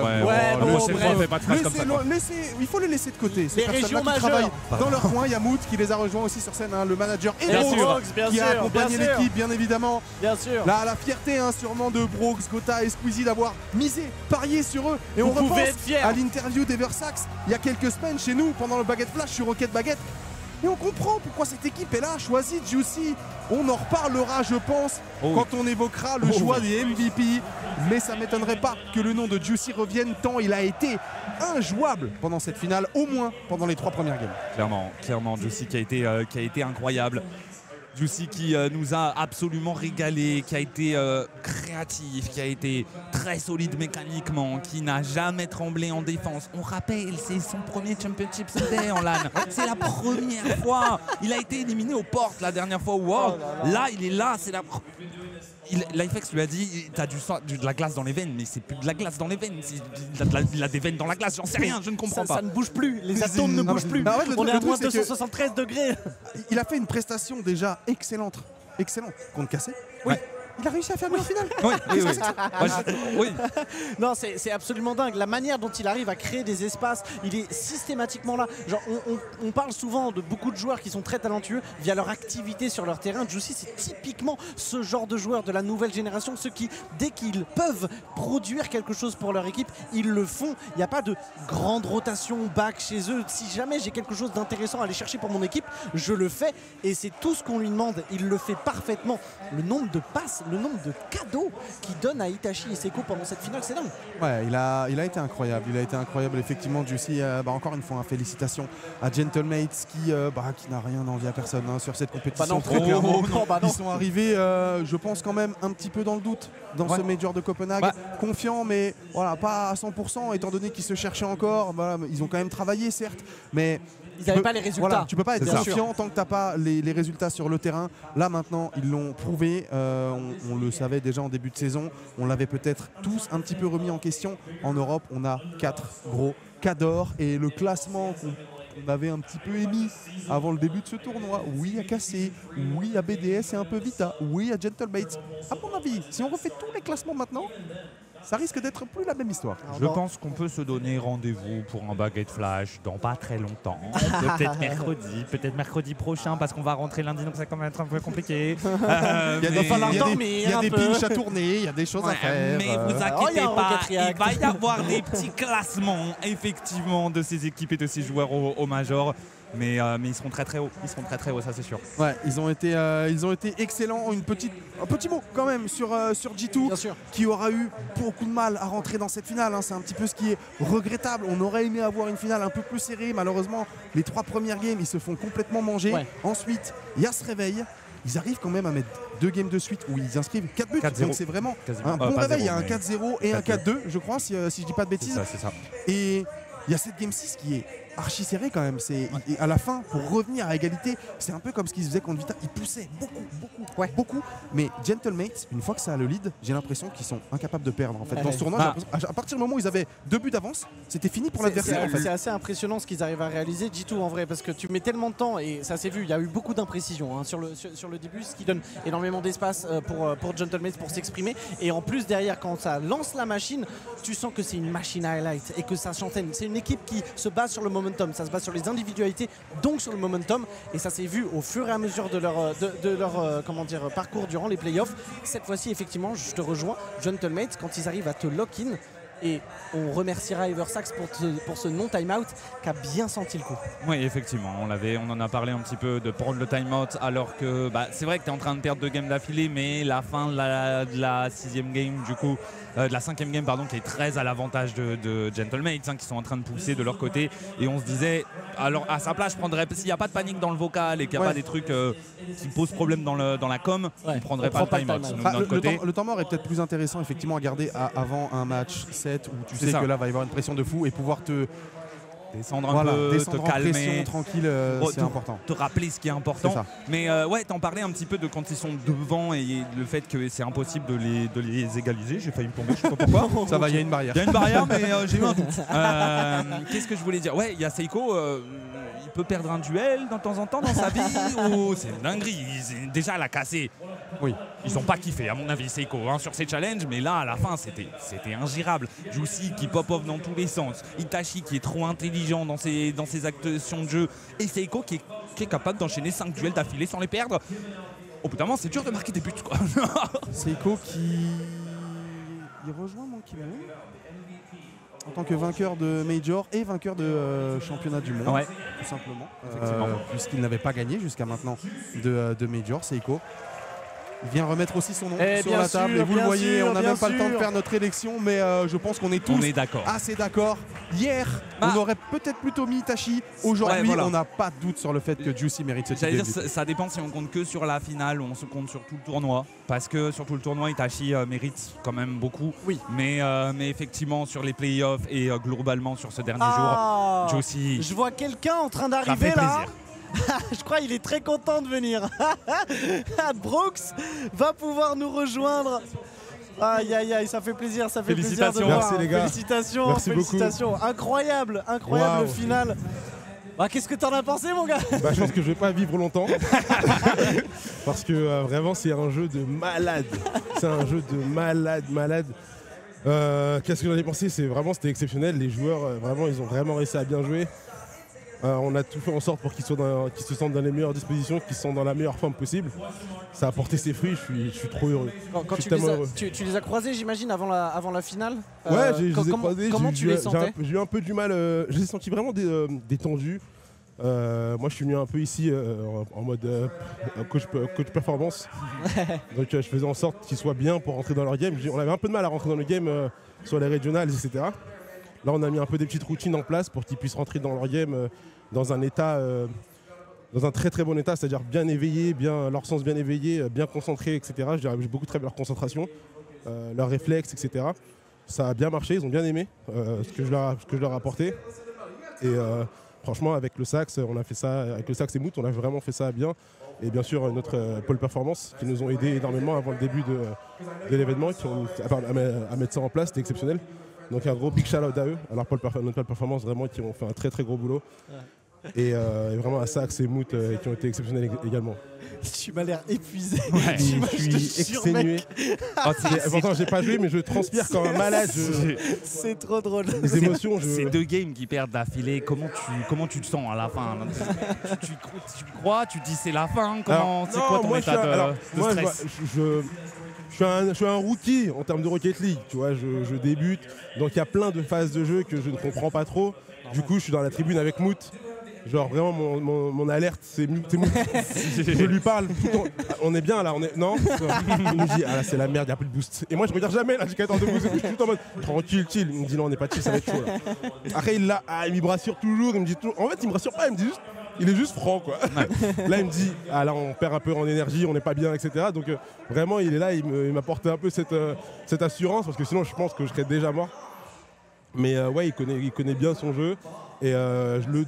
Il faut les laisser de côté. Les régions majeures. Dans leur coin, il y a Moot qui les a rejoints aussi sur scène, hein, le manager et qui a accompagné l'équipe, bien évidemment. Bien sûr. Là, la fierté hein, sûrement de Brooks, Gotha et Squeezie d'avoir misé, parié sur eux. Et on repense à l'interview d'Eversax il y a quelques semaines chez nous pendant le Baguette Flash sur Rocket Baguette. Et on comprend pourquoi cette équipe est là, a choisi Juicy. On en reparlera, je pense, quand on évoquera le choix des MVP. Mais ça ne m'étonnerait pas que le nom de Juicy revienne tant il a été injouable pendant cette finale, au moins pendant les 3 premières games. Clairement, Juicy qui a été incroyable. Juicy qui nous a absolument régalé, qui a été créatif, qui a été très solide mécaniquement, qui n'a jamais tremblé en défense. On rappelle, c'est son premier Championship Sunday en LAN. C'est la première fois. Il a été éliminé aux portes la dernière fois au World. Là, il est là. C'est la... Lifex lui a dit t'as de la glace dans les veines, mais c'est plus de la glace dans les veines, il a des veines dans la glace, j'en sais rien, je ne comprends pas. Ça ne bouge plus, les atomes ne bougent plus. Bah ouais, on est à moins 273 degrés. Il a fait une prestation déjà excellente contre Cassé. Oui. Il a réussi à faire mieux en finale. Oui. Non, c'est absolument dingue. La manière dont il arrive à créer des espaces, il est systématiquement là. Genre, on parle souvent de beaucoup de joueurs qui sont très talentueux via leur activité sur leur terrain. Juicy, c'est typiquement ce genre de joueurs de la nouvelle génération, ceux qui, dès qu'ils peuvent produire quelque chose pour leur équipe, ils le font. Il n'y a pas de grande rotation back chez eux. Si jamais j'ai quelque chose d'intéressant à aller chercher pour mon équipe, je le fais. Et c'est tout ce qu'on lui demande. Il le fait parfaitement. Le nombre de passes, le nombre de cadeaux qu'il donne à Itachi et Seiko pendant cette finale, c'est dingue. Ouais, il a été incroyable. Il a été incroyable, effectivement, Juicy. Encore une fois, félicitations à Gentlemates qui n'a rien envie à personne hein, sur cette compétition. Très clairement. Ils sont arrivés, je pense, quand même un petit peu dans le doute dans ce Major de Copenhague. Confiants, mais voilà, pas à 100%, étant donné qu'ils se cherchaient encore. Voilà, ils ont quand même travaillé, certes, mais ils n'avaient pas les résultats. Voilà, tu peux pas être confiant tant que tu n'as pas les résultats sur le terrain. Là maintenant, ils l'ont prouvé. On le savait déjà en début de saison. On l'avait peut-être tous un petit peu remis en question. En Europe, on a 4 gros cadors. Et le classement qu'on avait un petit peu émis avant le début de ce tournoi, oui à Cassé, oui à BDS et un peu Vita, oui à Gentlemates. À mon avis, si on refait tous les classements maintenant, ça risque d'être plus la même histoire. Je pense qu'on peut se donner rendez-vous pour un Baguette Flash dans pas très longtemps. Peut-être mercredi prochain parce qu'on va rentrer lundi donc ça va être un peu compliqué. Il y a des pinches à tourner, il y a des choses à faire. Mais vous inquiétez pas, il va y avoir des petits classements effectivement de ces équipes et de ces joueurs au Major. Mais ils seront très haut. Ils seront très haut, ça c'est sûr. Ouais, ils ont été excellents. Un petit mot quand même sur G2 qui aura eu beaucoup de mal à rentrer dans cette finale. Hein. C'est un petit peu ce qui est regrettable. On aurait aimé avoir une finale un peu plus serrée. Malheureusement, les 3 premières games, ils se font complètement manger. Ouais. Ensuite, il y a ce réveil. Ils arrivent quand même à mettre 2 games de suite où ils inscrivent 4 buts. Donc c'est vraiment un bon réveil. Il y a un 4-0 et un 4-2, je crois, si je dis pas de bêtises. C'est ça. Et il y a cette game 6 qui est archi serré quand même. À la fin, pour revenir à égalité, c'est un peu comme ce qu'ils faisaient contre Vita. Ils poussaient beaucoup. Mais Gentlemates, une fois que ça a le lead, j'ai l'impression qu'ils sont incapables de perdre. En fait, dans ce tournoi, à partir du moment où ils avaient 2 buts d'avance, c'était fini pour l'adversaire. En fait. C'est assez impressionnant ce qu'ils arrivent à réaliser, G2 en vrai, parce que tu mets tellement de temps et ça s'est vu. Il y a eu beaucoup d'imprécisions sur le début, ce qui donne énormément d'espace pour Gentlemates pour s'exprimer. Et en plus derrière, quand ça lance la machine, tu sens que c'est une machine à highlight et que ça s'enchaîne. C'est une équipe qui se base sur le momentum, ça se base sur les individualités, donc sur le momentum. Et ça s'est vu au fur et à mesure de leur parcours durant les playoffs. Cette fois-ci, effectivement, je te rejoins, Gentlemates, quand ils arrivent à te lock-in. Et on remerciera Eversax pour ce non-timeout qui a bien senti le coup. Oui, effectivement, on en a parlé un petit peu de prendre le timeout alors que c'est vrai que tu es en train de perdre 2 games d'affilée, mais la fin de la 6e game, du coup, de la 5e game, pardon, qui est très à l'avantage de Gentlemates, qui sont en train de pousser de leur côté. Et on se disait, alors à sa place, je prendrais, s'il n'y a pas de panique dans le vocal et qu'il n'y a pas des trucs qui posent problème dans la com, on ne prendrait pas le timeout. Le temps mort est peut-être plus intéressant effectivement à garder avant un match 7 où tu sais que là va y avoir une pression de fou et pouvoir te descendre un peu, te calmer, pression, tranquille, c'est important. Te rappeler ce qui est important. Mais t'en parlais un petit peu de quand ils sont devant et le fait que c'est impossible de les égaliser. J'ai failli me tomber, je sais pas pourquoi. Ça va, il y a une barrière. Il y a une barrière, mais j'ai eu un doute. Qu'est-ce que je voulais dire? Ouais, il y a Seiko. Il peut perdre un duel de temps en temps dans sa vie ou c'est une dinguerie. Déjà, elle a cassé. Oui. Ils n'ont pas kiffé, à mon avis, Seiko, sur ces challenges, mais là, à la fin, c'était ingérable. Juicy qui pop-off dans tous les sens. Itachi qui est trop intelligent dans ses actions de jeu. Et Seiko qui est capable d'enchaîner 5 duels d'affilée sans les perdre. Au bout d'un moment, c'est dur de marquer des buts, quoi. Seiko il rejoint Monkey Moon en tant que vainqueur de Major et vainqueur de championnat du monde, tout simplement. Puisqu'il n'avait pas gagné jusqu'à maintenant de Major, Seiko. Il vient remettre aussi son nom sur la table et vous le voyez, on n'a même pas le temps de faire notre élection, mais je pense qu'on est tous assez d'accord. Hier, on aurait peut-être plutôt mis Itachi. Aujourd'hui, on n'a pas de doute sur le fait que Juicy mérite ce titre. Ça dépend si on compte que sur la finale ou on se compte sur tout le tournoi. Parce que sur tout le tournoi, Itachi mérite quand même beaucoup. Oui. Mais effectivement, sur les playoffs et globalement sur ce dernier jour, Juicy. Je vois quelqu'un en train d'arriver là. Je crois qu'il est très content de venir. Brooks va pouvoir nous rejoindre. Aïe aïe aïe, ça fait plaisir, ça fait plaisir de voir. Merci les gars. Félicitations, merci félicitations. Beaucoup. Incroyable finale. Qu'est-ce que t'en as pensé, mon gars? Je pense que je vais pas vivre longtemps. Parce que vraiment, c'est un jeu de malade. C'est un jeu de malade. Qu'est-ce que j'en ai pensé? C'était exceptionnel. Les joueurs, ils ont vraiment réussi à bien jouer. On a tout fait en sorte pour qu'ils se sentent dans les meilleures dispositions, qu'ils se sentent dans la meilleure forme possible. Ça a porté ses fruits, je suis trop heureux. Tu les as croisés, j'imagine, avant la finale? Ouais, je les ai croisés. Comment tu les sentais? J'ai eu un peu du mal, je les ai sentis vraiment détendus. Moi je suis venu un peu ici en mode coach performance. Donc je faisais en sorte qu'ils soient bien pour rentrer dans leur game. On avait un peu de mal à rentrer dans le game sur les régionales, etc. Là, on a mis un peu des petites routines en place pour qu'ils puissent rentrer dans leur game dans un état, dans un très très bon état, c'est-à-dire bien éveillé, leur sens bien éveillé, bien concentré, etc. J'ai beaucoup travaillé leur concentration, leurs réflexes, etc. Ça a bien marché, ils ont bien aimé ce que je leur ai apporté. Et franchement, avec le Sax, on a fait ça, avec le Sax et Moot, on a vraiment fait ça bien. Et bien sûr, notre pôle performance qui nous ont aidé énormément avant le début de l'événement, à mettre ça en place, c'était exceptionnel. Donc un gros big shout-out à eux, à notre pôle performance, vraiment, qui ont fait un très très gros boulot. Et vraiment à Sax et Moot qui ont été exceptionnels également. Tu m'as l'air épuisé. Je suis exténué. Pourtant j'ai pas joué mais je transpire comme un malade. C'est trop drôle. Les émotions. Ces 2 games qui perdent d'affilée, comment tu te sens à la fin? Tu crois, tu dis c'est la fin? C'est quoi ton état de stress? Je suis un rookie en termes de Rocket League, tu vois, je débute, donc il y a plein de phases de jeu que je ne comprends pas trop. Du coup, je suis dans la tribune avec Moot. Genre vraiment mon alerte, c'est Moot. Je lui parle tout le temps. On est bien là, non? Il me dit là c'est la merde, il n'y a plus de boost. Et moi je regarde jamais l'indicateur de boost. Je suis tout en mode tranquille, chill. Il me dit non, on n'est pas chill, ça va être chaud là. Après il me rassure toujours, il me dit toujours. En fait il me rassure pas, il me dit juste. Il est juste franc quoi. Là il me dit là on perd un peu en énergie, on n'est pas bien, etc. Donc vraiment il est là, il m'apporte un peu cette assurance parce que sinon je pense que je serais déjà mort. Mais il connaît bien son jeu. Et le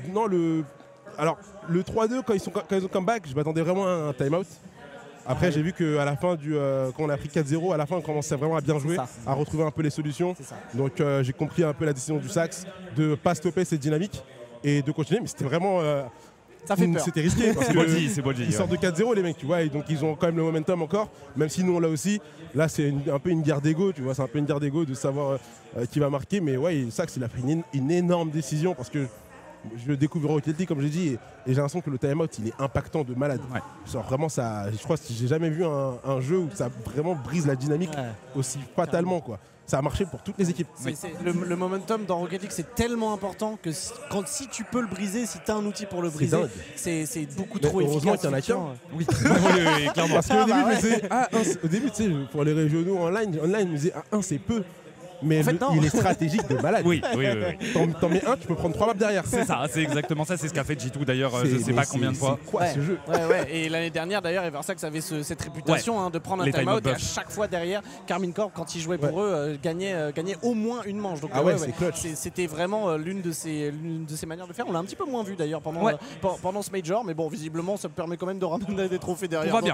3-2, quand ils ont comeback, je m'attendais vraiment à un time-out. Après, j'ai vu qu'à la fin, quand on a pris 4-0, à la fin, on commençait vraiment à bien jouer, à retrouver un peu les solutions. Donc, j'ai compris un peu la décision du Sax de ne pas stopper cette dynamique et de continuer. Mais c'était vraiment. Ça fait peur. C'était risqué parce c'est qu'ils sortent de 4-0, les mecs, tu vois. Et donc, ils ont quand même le momentum encore, même si nous, on l'a aussi. Là, c'est un peu une guerre d'ego, tu vois. C'est un peu une guerre d'ego de savoir qui va marquer. Mais ouais, Sax, il a pris une énorme décision parce que. Je le découvre Rocket League comme j'ai dit et j'ai l'impression que le time-out il est impactant de malade. Genre vraiment ça, je crois que j'ai jamais vu un jeu où ça vraiment brise la dynamique aussi fatalement quoi. Ça a marché pour toutes les équipes. Le momentum dans Rocket League c'est tellement important que si tu peux le briser, si tu as un outil pour le briser, c'est beaucoup trop efficace. Heureusement qu'il y en a qu'un. Oui, clairement. Parce qu'au début je me disais, au début tu sais, pour les régionaux online, je me disais 1 c'est peu. Mais en fait, il est stratégique de malade. Oui. T'en mets un, tu peux prendre 3 maps derrière. C'est ça, c'est exactement ça, c'est ce qu'a fait G2 d'ailleurs, je sais pas combien de fois. C'est quoi ce jeu Et l'année dernière d'ailleurs, Eversax avait cette réputation de prendre un timeout et à chaque fois derrière, Karmine Corp, quand il jouait pour eux, gagnait au moins une manche. Donc c'était vraiment l'une de ses manières de faire. On l'a un petit peu moins vu d'ailleurs pendant ce Major, mais bon, visiblement ça permet quand même de ramener des trophées derrière. On va bien.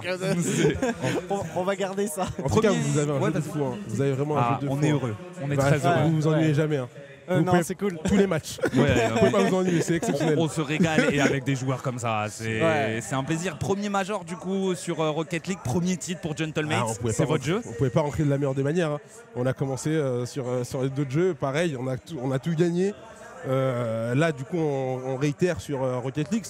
On va garder ça. En tout cas, vous avez un jeu de fou. Vous avez vraiment un jeu de fou. On est heureux. On est très heureux. Vous vous ennuyez jamais. Non, c'est cool. Tous les matchs. Vous pouvez pas vous ennuyer, c'est exceptionnel. On se régale et avec des joueurs comme ça, c'est un plaisir. Premier major du coup sur Rocket League, premier titre pour Gentlemates. C'est votre jeu. On pouvait pas rentrer de la meilleure des manières. On a commencé sur les d'autres jeux, pareil, on a tout gagné. Là, du coup, on réitère sur Rocket League.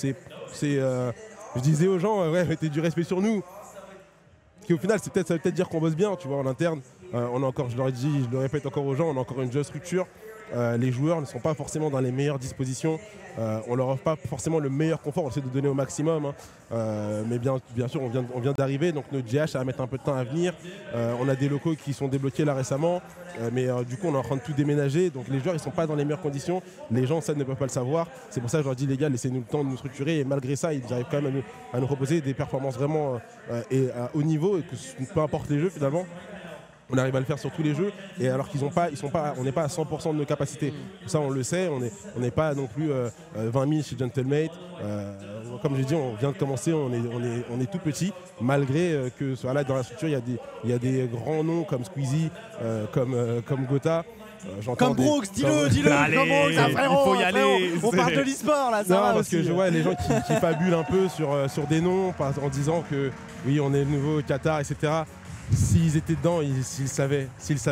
Je disais aux gens, mettez du respect sur nous. Qui au final, ça veut peut-être dire qu'on bosse bien, tu vois, en interne. On a encore, je leur ai dit, je le répète encore aux gens, on a encore une jeune structure. Les joueurs ne sont pas forcément dans les meilleures dispositions. On leur offre pas forcément le meilleur confort, on essaie de donner au maximum. Mais bien sûr, on vient d'arriver, donc notre GH ça va mettre un peu de temps à venir. On a des locaux qui sont débloqués là récemment, mais du coup on est en train de tout déménager. Donc les joueurs ils sont pas dans les meilleures conditions. Les gens ça ne peuvent pas le savoir. C'est pour ça que je leur dis les gars, laissez-nous le temps de nous structurer. Et malgré ça, ils arrivent quand même à nous proposer des performances vraiment à haut niveau et que peu importe les jeux finalement. On arrive à le faire sur tous les jeux et alors on n'est pas à 100% de nos capacités. Ça on le sait, on n'est pas non plus 20 000 chez Gentlemate. Comme j'ai dit, on vient de commencer, on est tout petit, malgré que là, dans la structure il y a des grands noms comme Squeezie, comme Gotha. Comme Brooks, dis-le, allez, comme Brooks, frérot, il faut y aller. On parle de l'e-sport là, ça non, va parce aussi. que je vois les gens qui fabulent un peu sur des noms en disant que oui, on est le nouveau Qatar, etc. S'ils étaient dedans, s'ils savaient.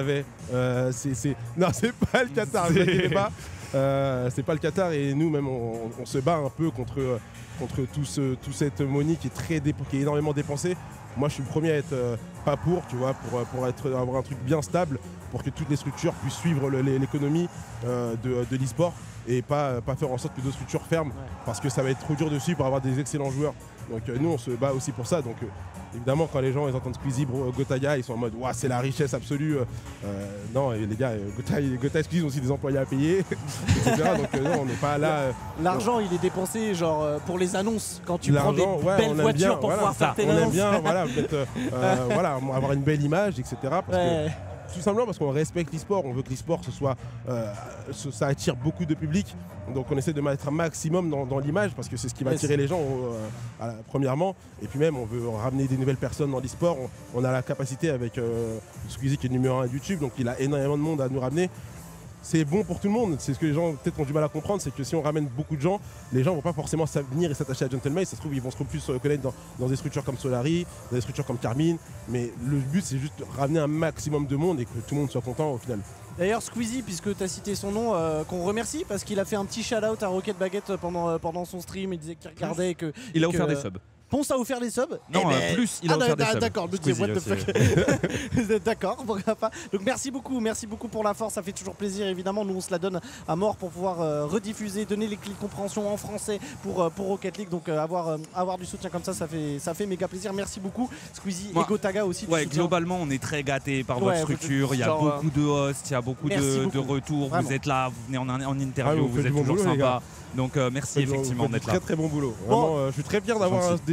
Non, c'est pas le Qatar, ne vous inquiétez pas. C'est pas le Qatar et nous même on se bat un peu contre tout cette money qui est énormément dépensée. Moi je suis le premier à être pas pour, tu vois, pour avoir un truc bien stable, pour que toutes les structures puissent suivre l'économie de l'e-sport et pas faire en sorte que d'autres structures ferment parce que ça va être trop dur dessus pour avoir des excellents joueurs. Donc nous on se bat aussi pour ça. Donc évidemment quand les gens ils entendent Squeezie, Gotaya, ils sont en mode ouah c'est la richesse absolue. Non les gars, Gotaya et Squeezie ont aussi des employés à payer, etc. Donc non on n'est pas là. L'argent il est dépensé genre pour les annonces quand tu prends des belles voitures pour pouvoir faire tes annonces. On aime bien avoir une belle image, etc. Parce que, tout simplement parce qu'on respecte l'e-sport, on veut que l'e-sport ça attire beaucoup de public. Donc on essaie de mettre un maximum dans l'image parce que c'est ce qui va attirer les gens premièrement. Et puis même on veut ramener des nouvelles personnes dans l'e-sport. On a la capacité avec Squeezie qui est numéro 1 YouTube, donc il a énormément de monde à nous ramener. C'est bon pour tout le monde, c'est ce que les gens peut-être ont du mal à comprendre, c'est que si on ramène beaucoup de gens, les gens vont pas forcément venir et s'attacher à Gentlemate, ça se trouve ils vont se plus se reconnaître dans des structures comme Solari, dans des structures comme Carmine, mais le but c'est juste de ramener un maximum de monde et que tout le monde soit content au final. D'ailleurs Squeezie, puisque tu as cité son nom, qu'on remercie parce qu'il a fait un petit shout-out à Rocket Baguette pendant son stream, il disait qu'il regardait et que... Il a offert des subs. Ponce a offert des subs. Non, plus il a offert des subs. D'accord, je me disais what the fuck. D'accord, pourquoi pas. Donc merci beaucoup pour la force, ça fait toujours plaisir évidemment. Nous on se la donne à mort pour pouvoir rediffuser, donner les clés de compréhension en français pour Rocket League. Donc avoir du soutien comme ça fait méga plaisir. Merci beaucoup Squeezie et Gotaga aussi. Ouais, globalement on est très gâtés par votre structure. Il y a beaucoup de hosts, il y a beaucoup de retours. Vraiment. Vous êtes là, vous venez en interview, vous êtes toujours sympa. Donc merci effectivement d'être là. Très très bon boulot. Vraiment, je suis très fier d'avoir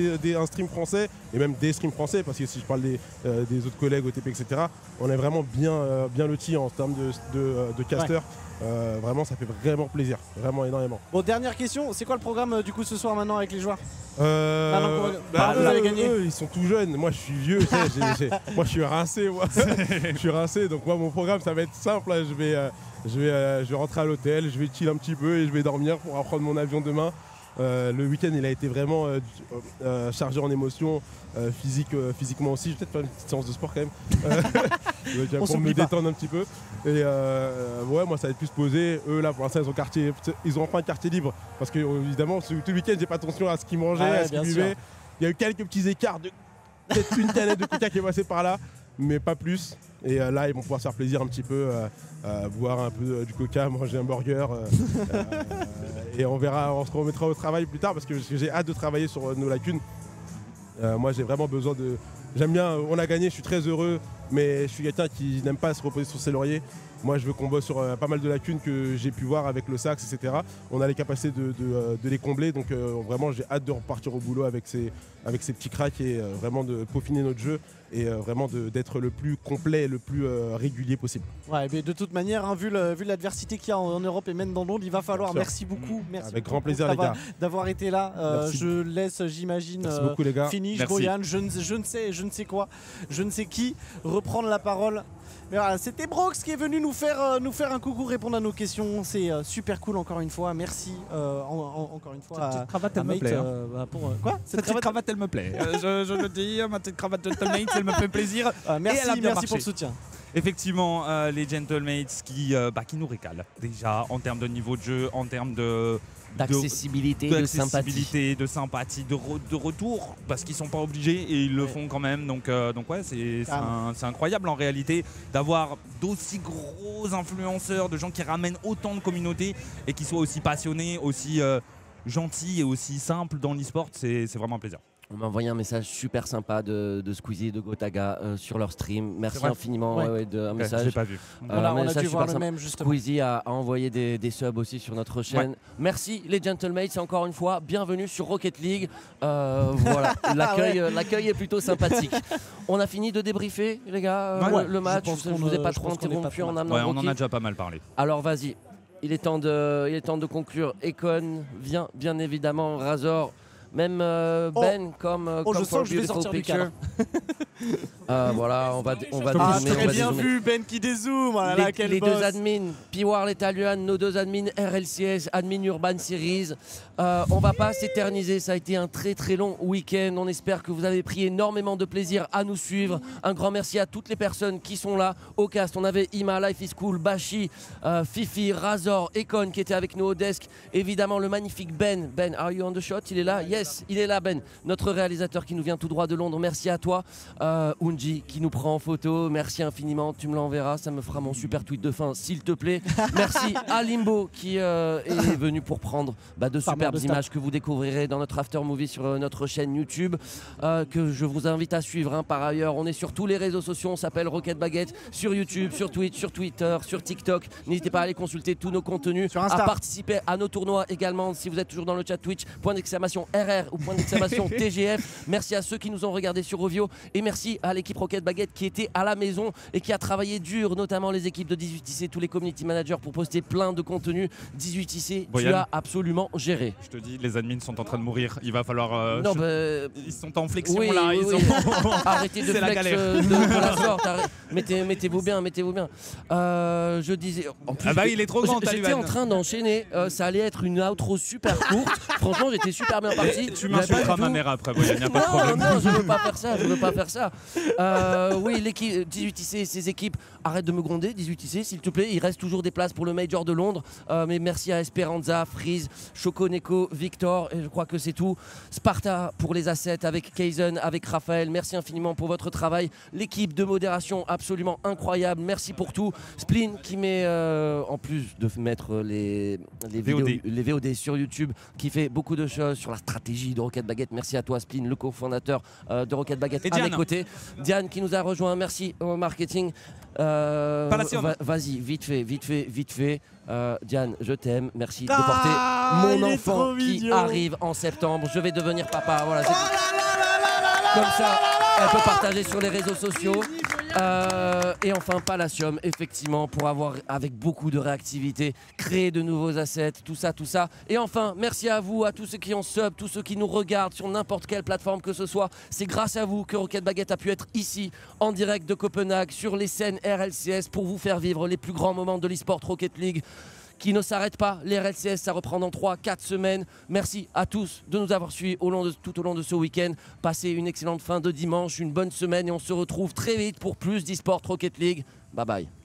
un stream français, et même des streams français, parce que si je parle des autres collègues OTP, etc., on est vraiment bien lotis en termes de casters. Vraiment, ça fait vraiment plaisir, vraiment énormément. Bon, dernière question, c'est quoi le programme du coup ce soir maintenant avec les joueurs? Vous avez gagné. Eux, ils sont tout jeunes, moi je suis vieux, moi je suis rincé, je suis rincé, donc moi mon programme ça va être simple, là, je vais rentrer à l'hôtel, je vais chill un petit peu et je vais dormir pour reprendre mon avion demain. Le week-end il a été vraiment chargé en émotions, physiquement aussi. Je vais peut-être faire une petite séance de sport quand même pour me détendre un petit peu. Et ouais, moi ça va être plus posé. Eux là pour l'instant ils ont enfin un quartier libre parce que évidemment tout le week-end j'ai pas attention à ce qu'ils mangeaient, à ce qu'ils buvaient. Il y a eu quelques petits écarts de peut-être une canette de coca qui est passée par là, mais pas plus. Et là ils vont pouvoir se faire plaisir un petit peu, boire un peu du coca, manger un burger. Et on verra, on se remettra au travail plus tard parce que j'ai hâte de travailler sur nos lacunes. Moi j'ai vraiment besoin de... J'aime bien, on a gagné, je suis très heureux, mais je suis quelqu'un qui n'aime pas se reposer sur ses lauriers. Moi je veux qu'on bosse sur pas mal de lacunes que j'ai pu voir avec le Sax, etc. On a les capacités de les combler, donc vraiment j'ai hâte de repartir au boulot avec ces petits cracks et vraiment de peaufiner notre jeu et vraiment d'être le plus complet et le plus régulier possible. Ouais, mais de toute manière, hein, vu l'adversité qu'il y a en Europe et même dans le monde, il va falloir. Merci beaucoup. Merci avec beaucoup grand plaisir les gars. D'avoir été là. Je laisse, j'imagine, Finish, Goyan, je ne sais quoi, je ne sais qui, reprendre la parole. Mais voilà, c'était Brox qui est venu nous faire un coucou, répondre à nos questions. C'est super cool encore une fois. Merci encore une fois. Cette petite cravate, elle me plaît. Quoi Cette petite cravate, elle me plaît. Je le dis, ma petite cravate Gentlemates, elle me fait plaisir. Merci pour le soutien. Effectivement, les Gentlemates qui nous régalent déjà en termes de niveau de jeu, en termes d'accessibilité, de sympathie, de retour, parce qu'ils sont pas obligés et ils le font quand même. Donc ouais, c'est incroyable en réalité d'avoir d'aussi gros influenceurs, de gens qui ramènent autant de communautés et qui soient aussi passionnés, aussi gentils et aussi simples dans l'e-sport. C'est vraiment un plaisir. On m'a envoyé un message super sympa de Squeezie et de Gotaga sur leur stream. Merci infiniment un message. J'ai pas vu. On a dû voir le même justement. Squeezie a envoyé des subs aussi sur notre chaîne. Merci les Gentlemates encore une fois. Bienvenue sur Rocket League. Voilà, l'accueil est plutôt sympathique. On a fini de débriefer les gars le match. Je vous ai pas trop interrompu en amenant on en a déjà pas mal parlé. Alors vas-y, il est temps de conclure. Econ vient bien évidemment, Razor. Même Ben comme je sens que je vais sortir du cadre. Voilà, on va très bien vu Ben qui dézoome. Les deux admins, Piwar l'Italien, nos deux admins RLCS, admin Urban Series. On va pas s'éterniser, ça a été un très très long week-end. On espère que vous avez pris énormément de plaisir à nous suivre. Un grand merci à toutes les personnes qui sont là au cast. On avait Ima, Life is Cool, Bashi, Fifi, Razor, Econ qui était avec nous au desk. Évidemment le magnifique Ben. Ben, are you on the shot? Il est là? Yes, il est là Ben, notre réalisateur qui nous vient tout droit de Londres. Merci à toi. Unji qui nous prend en photo, merci infiniment, tu me l'enverras, ça me fera mon super tweet de fin s'il te plaît. Merci à Limbo qui est venu pour prendre de superbes images que vous découvrirez dans notre after movie sur notre chaîne YouTube que je vous invite à suivre. Par ailleurs, on est sur tous les réseaux sociaux, on s'appelle Rocket Baguette, sur YouTube, sur Twitch, sur Twitter, sur TikTok. N'hésitez pas à aller consulter tous nos contenus, à participer à nos tournois également si vous êtes toujours dans le chat Twitch, point d'exclamation RR ou point d'exclamation TGF. Merci à ceux qui nous ont regardé sur Rovio et merci à l'équipe Rocket Baguette qui était à la maison et qui a travaillé dur, notamment les équipes de 18IC, tous les community managers pour poster plein de contenu. 18IC, tu as absolument géré. Je te dis, les admins sont en train de mourir. Il va falloir. Ils sont en flexion là. Arrêtez de flex de la sorte. Mettez-vous bien. Je disais. En plus, il est trop grand. J'étais en train d'enchaîner. Ça allait être une outro super courte. Franchement, j'étais super bien parti. Tu m'insulteras ma mère après. Il n'y a pas de problème. Non, je veux pas faire ça. Oui, l'équipe 18IC, ses équipes, arrête de me gronder, 18IC, s'il te plaît. Il reste toujours des places pour le Major de Londres. Mais merci à Esperanza, Freeze, Choco Neko, Victor, et je crois que c'est tout. Sparta pour les assets avec Kaizen, avec Raphaël. Merci infiniment pour votre travail. L'équipe de modération absolument incroyable. Merci pour tout. Spleen qui met, en plus de mettre les VOD sur YouTube, qui fait beaucoup de choses sur la stratégie de Rocket Baguette. Merci à toi Spleen, le cofondateur de Rocket Baguette à mes côtés. Diane qui nous a rejoint, merci au marketing. Vas-y, vite fait. Diane, je t'aime. Merci de porter mon enfant qui arrive en septembre. Je vais devenir papa. Voilà, comme ça, elle peut partager sur les réseaux sociaux. Et enfin, Palacium, effectivement, pour avoir, avec beaucoup de réactivité, créé de nouveaux assets, tout ça. Et enfin, merci à vous, à tous ceux qui ont sub, tous ceux qui nous regardent sur n'importe quelle plateforme que ce soit. C'est grâce à vous que Rocket Baguette a pu être ici, en direct de Copenhague, sur les scènes RLCS, pour vous faire vivre les plus grands moments de l'eSport Rocket League, qui ne s'arrête pas. Les RLCS, ça reprend dans 3-4 semaines. Merci à tous de nous avoir suivis tout au long de ce week-end. Passez une excellente fin de dimanche, une bonne semaine et on se retrouve très vite pour plus d'eSport Rocket League. Bye bye.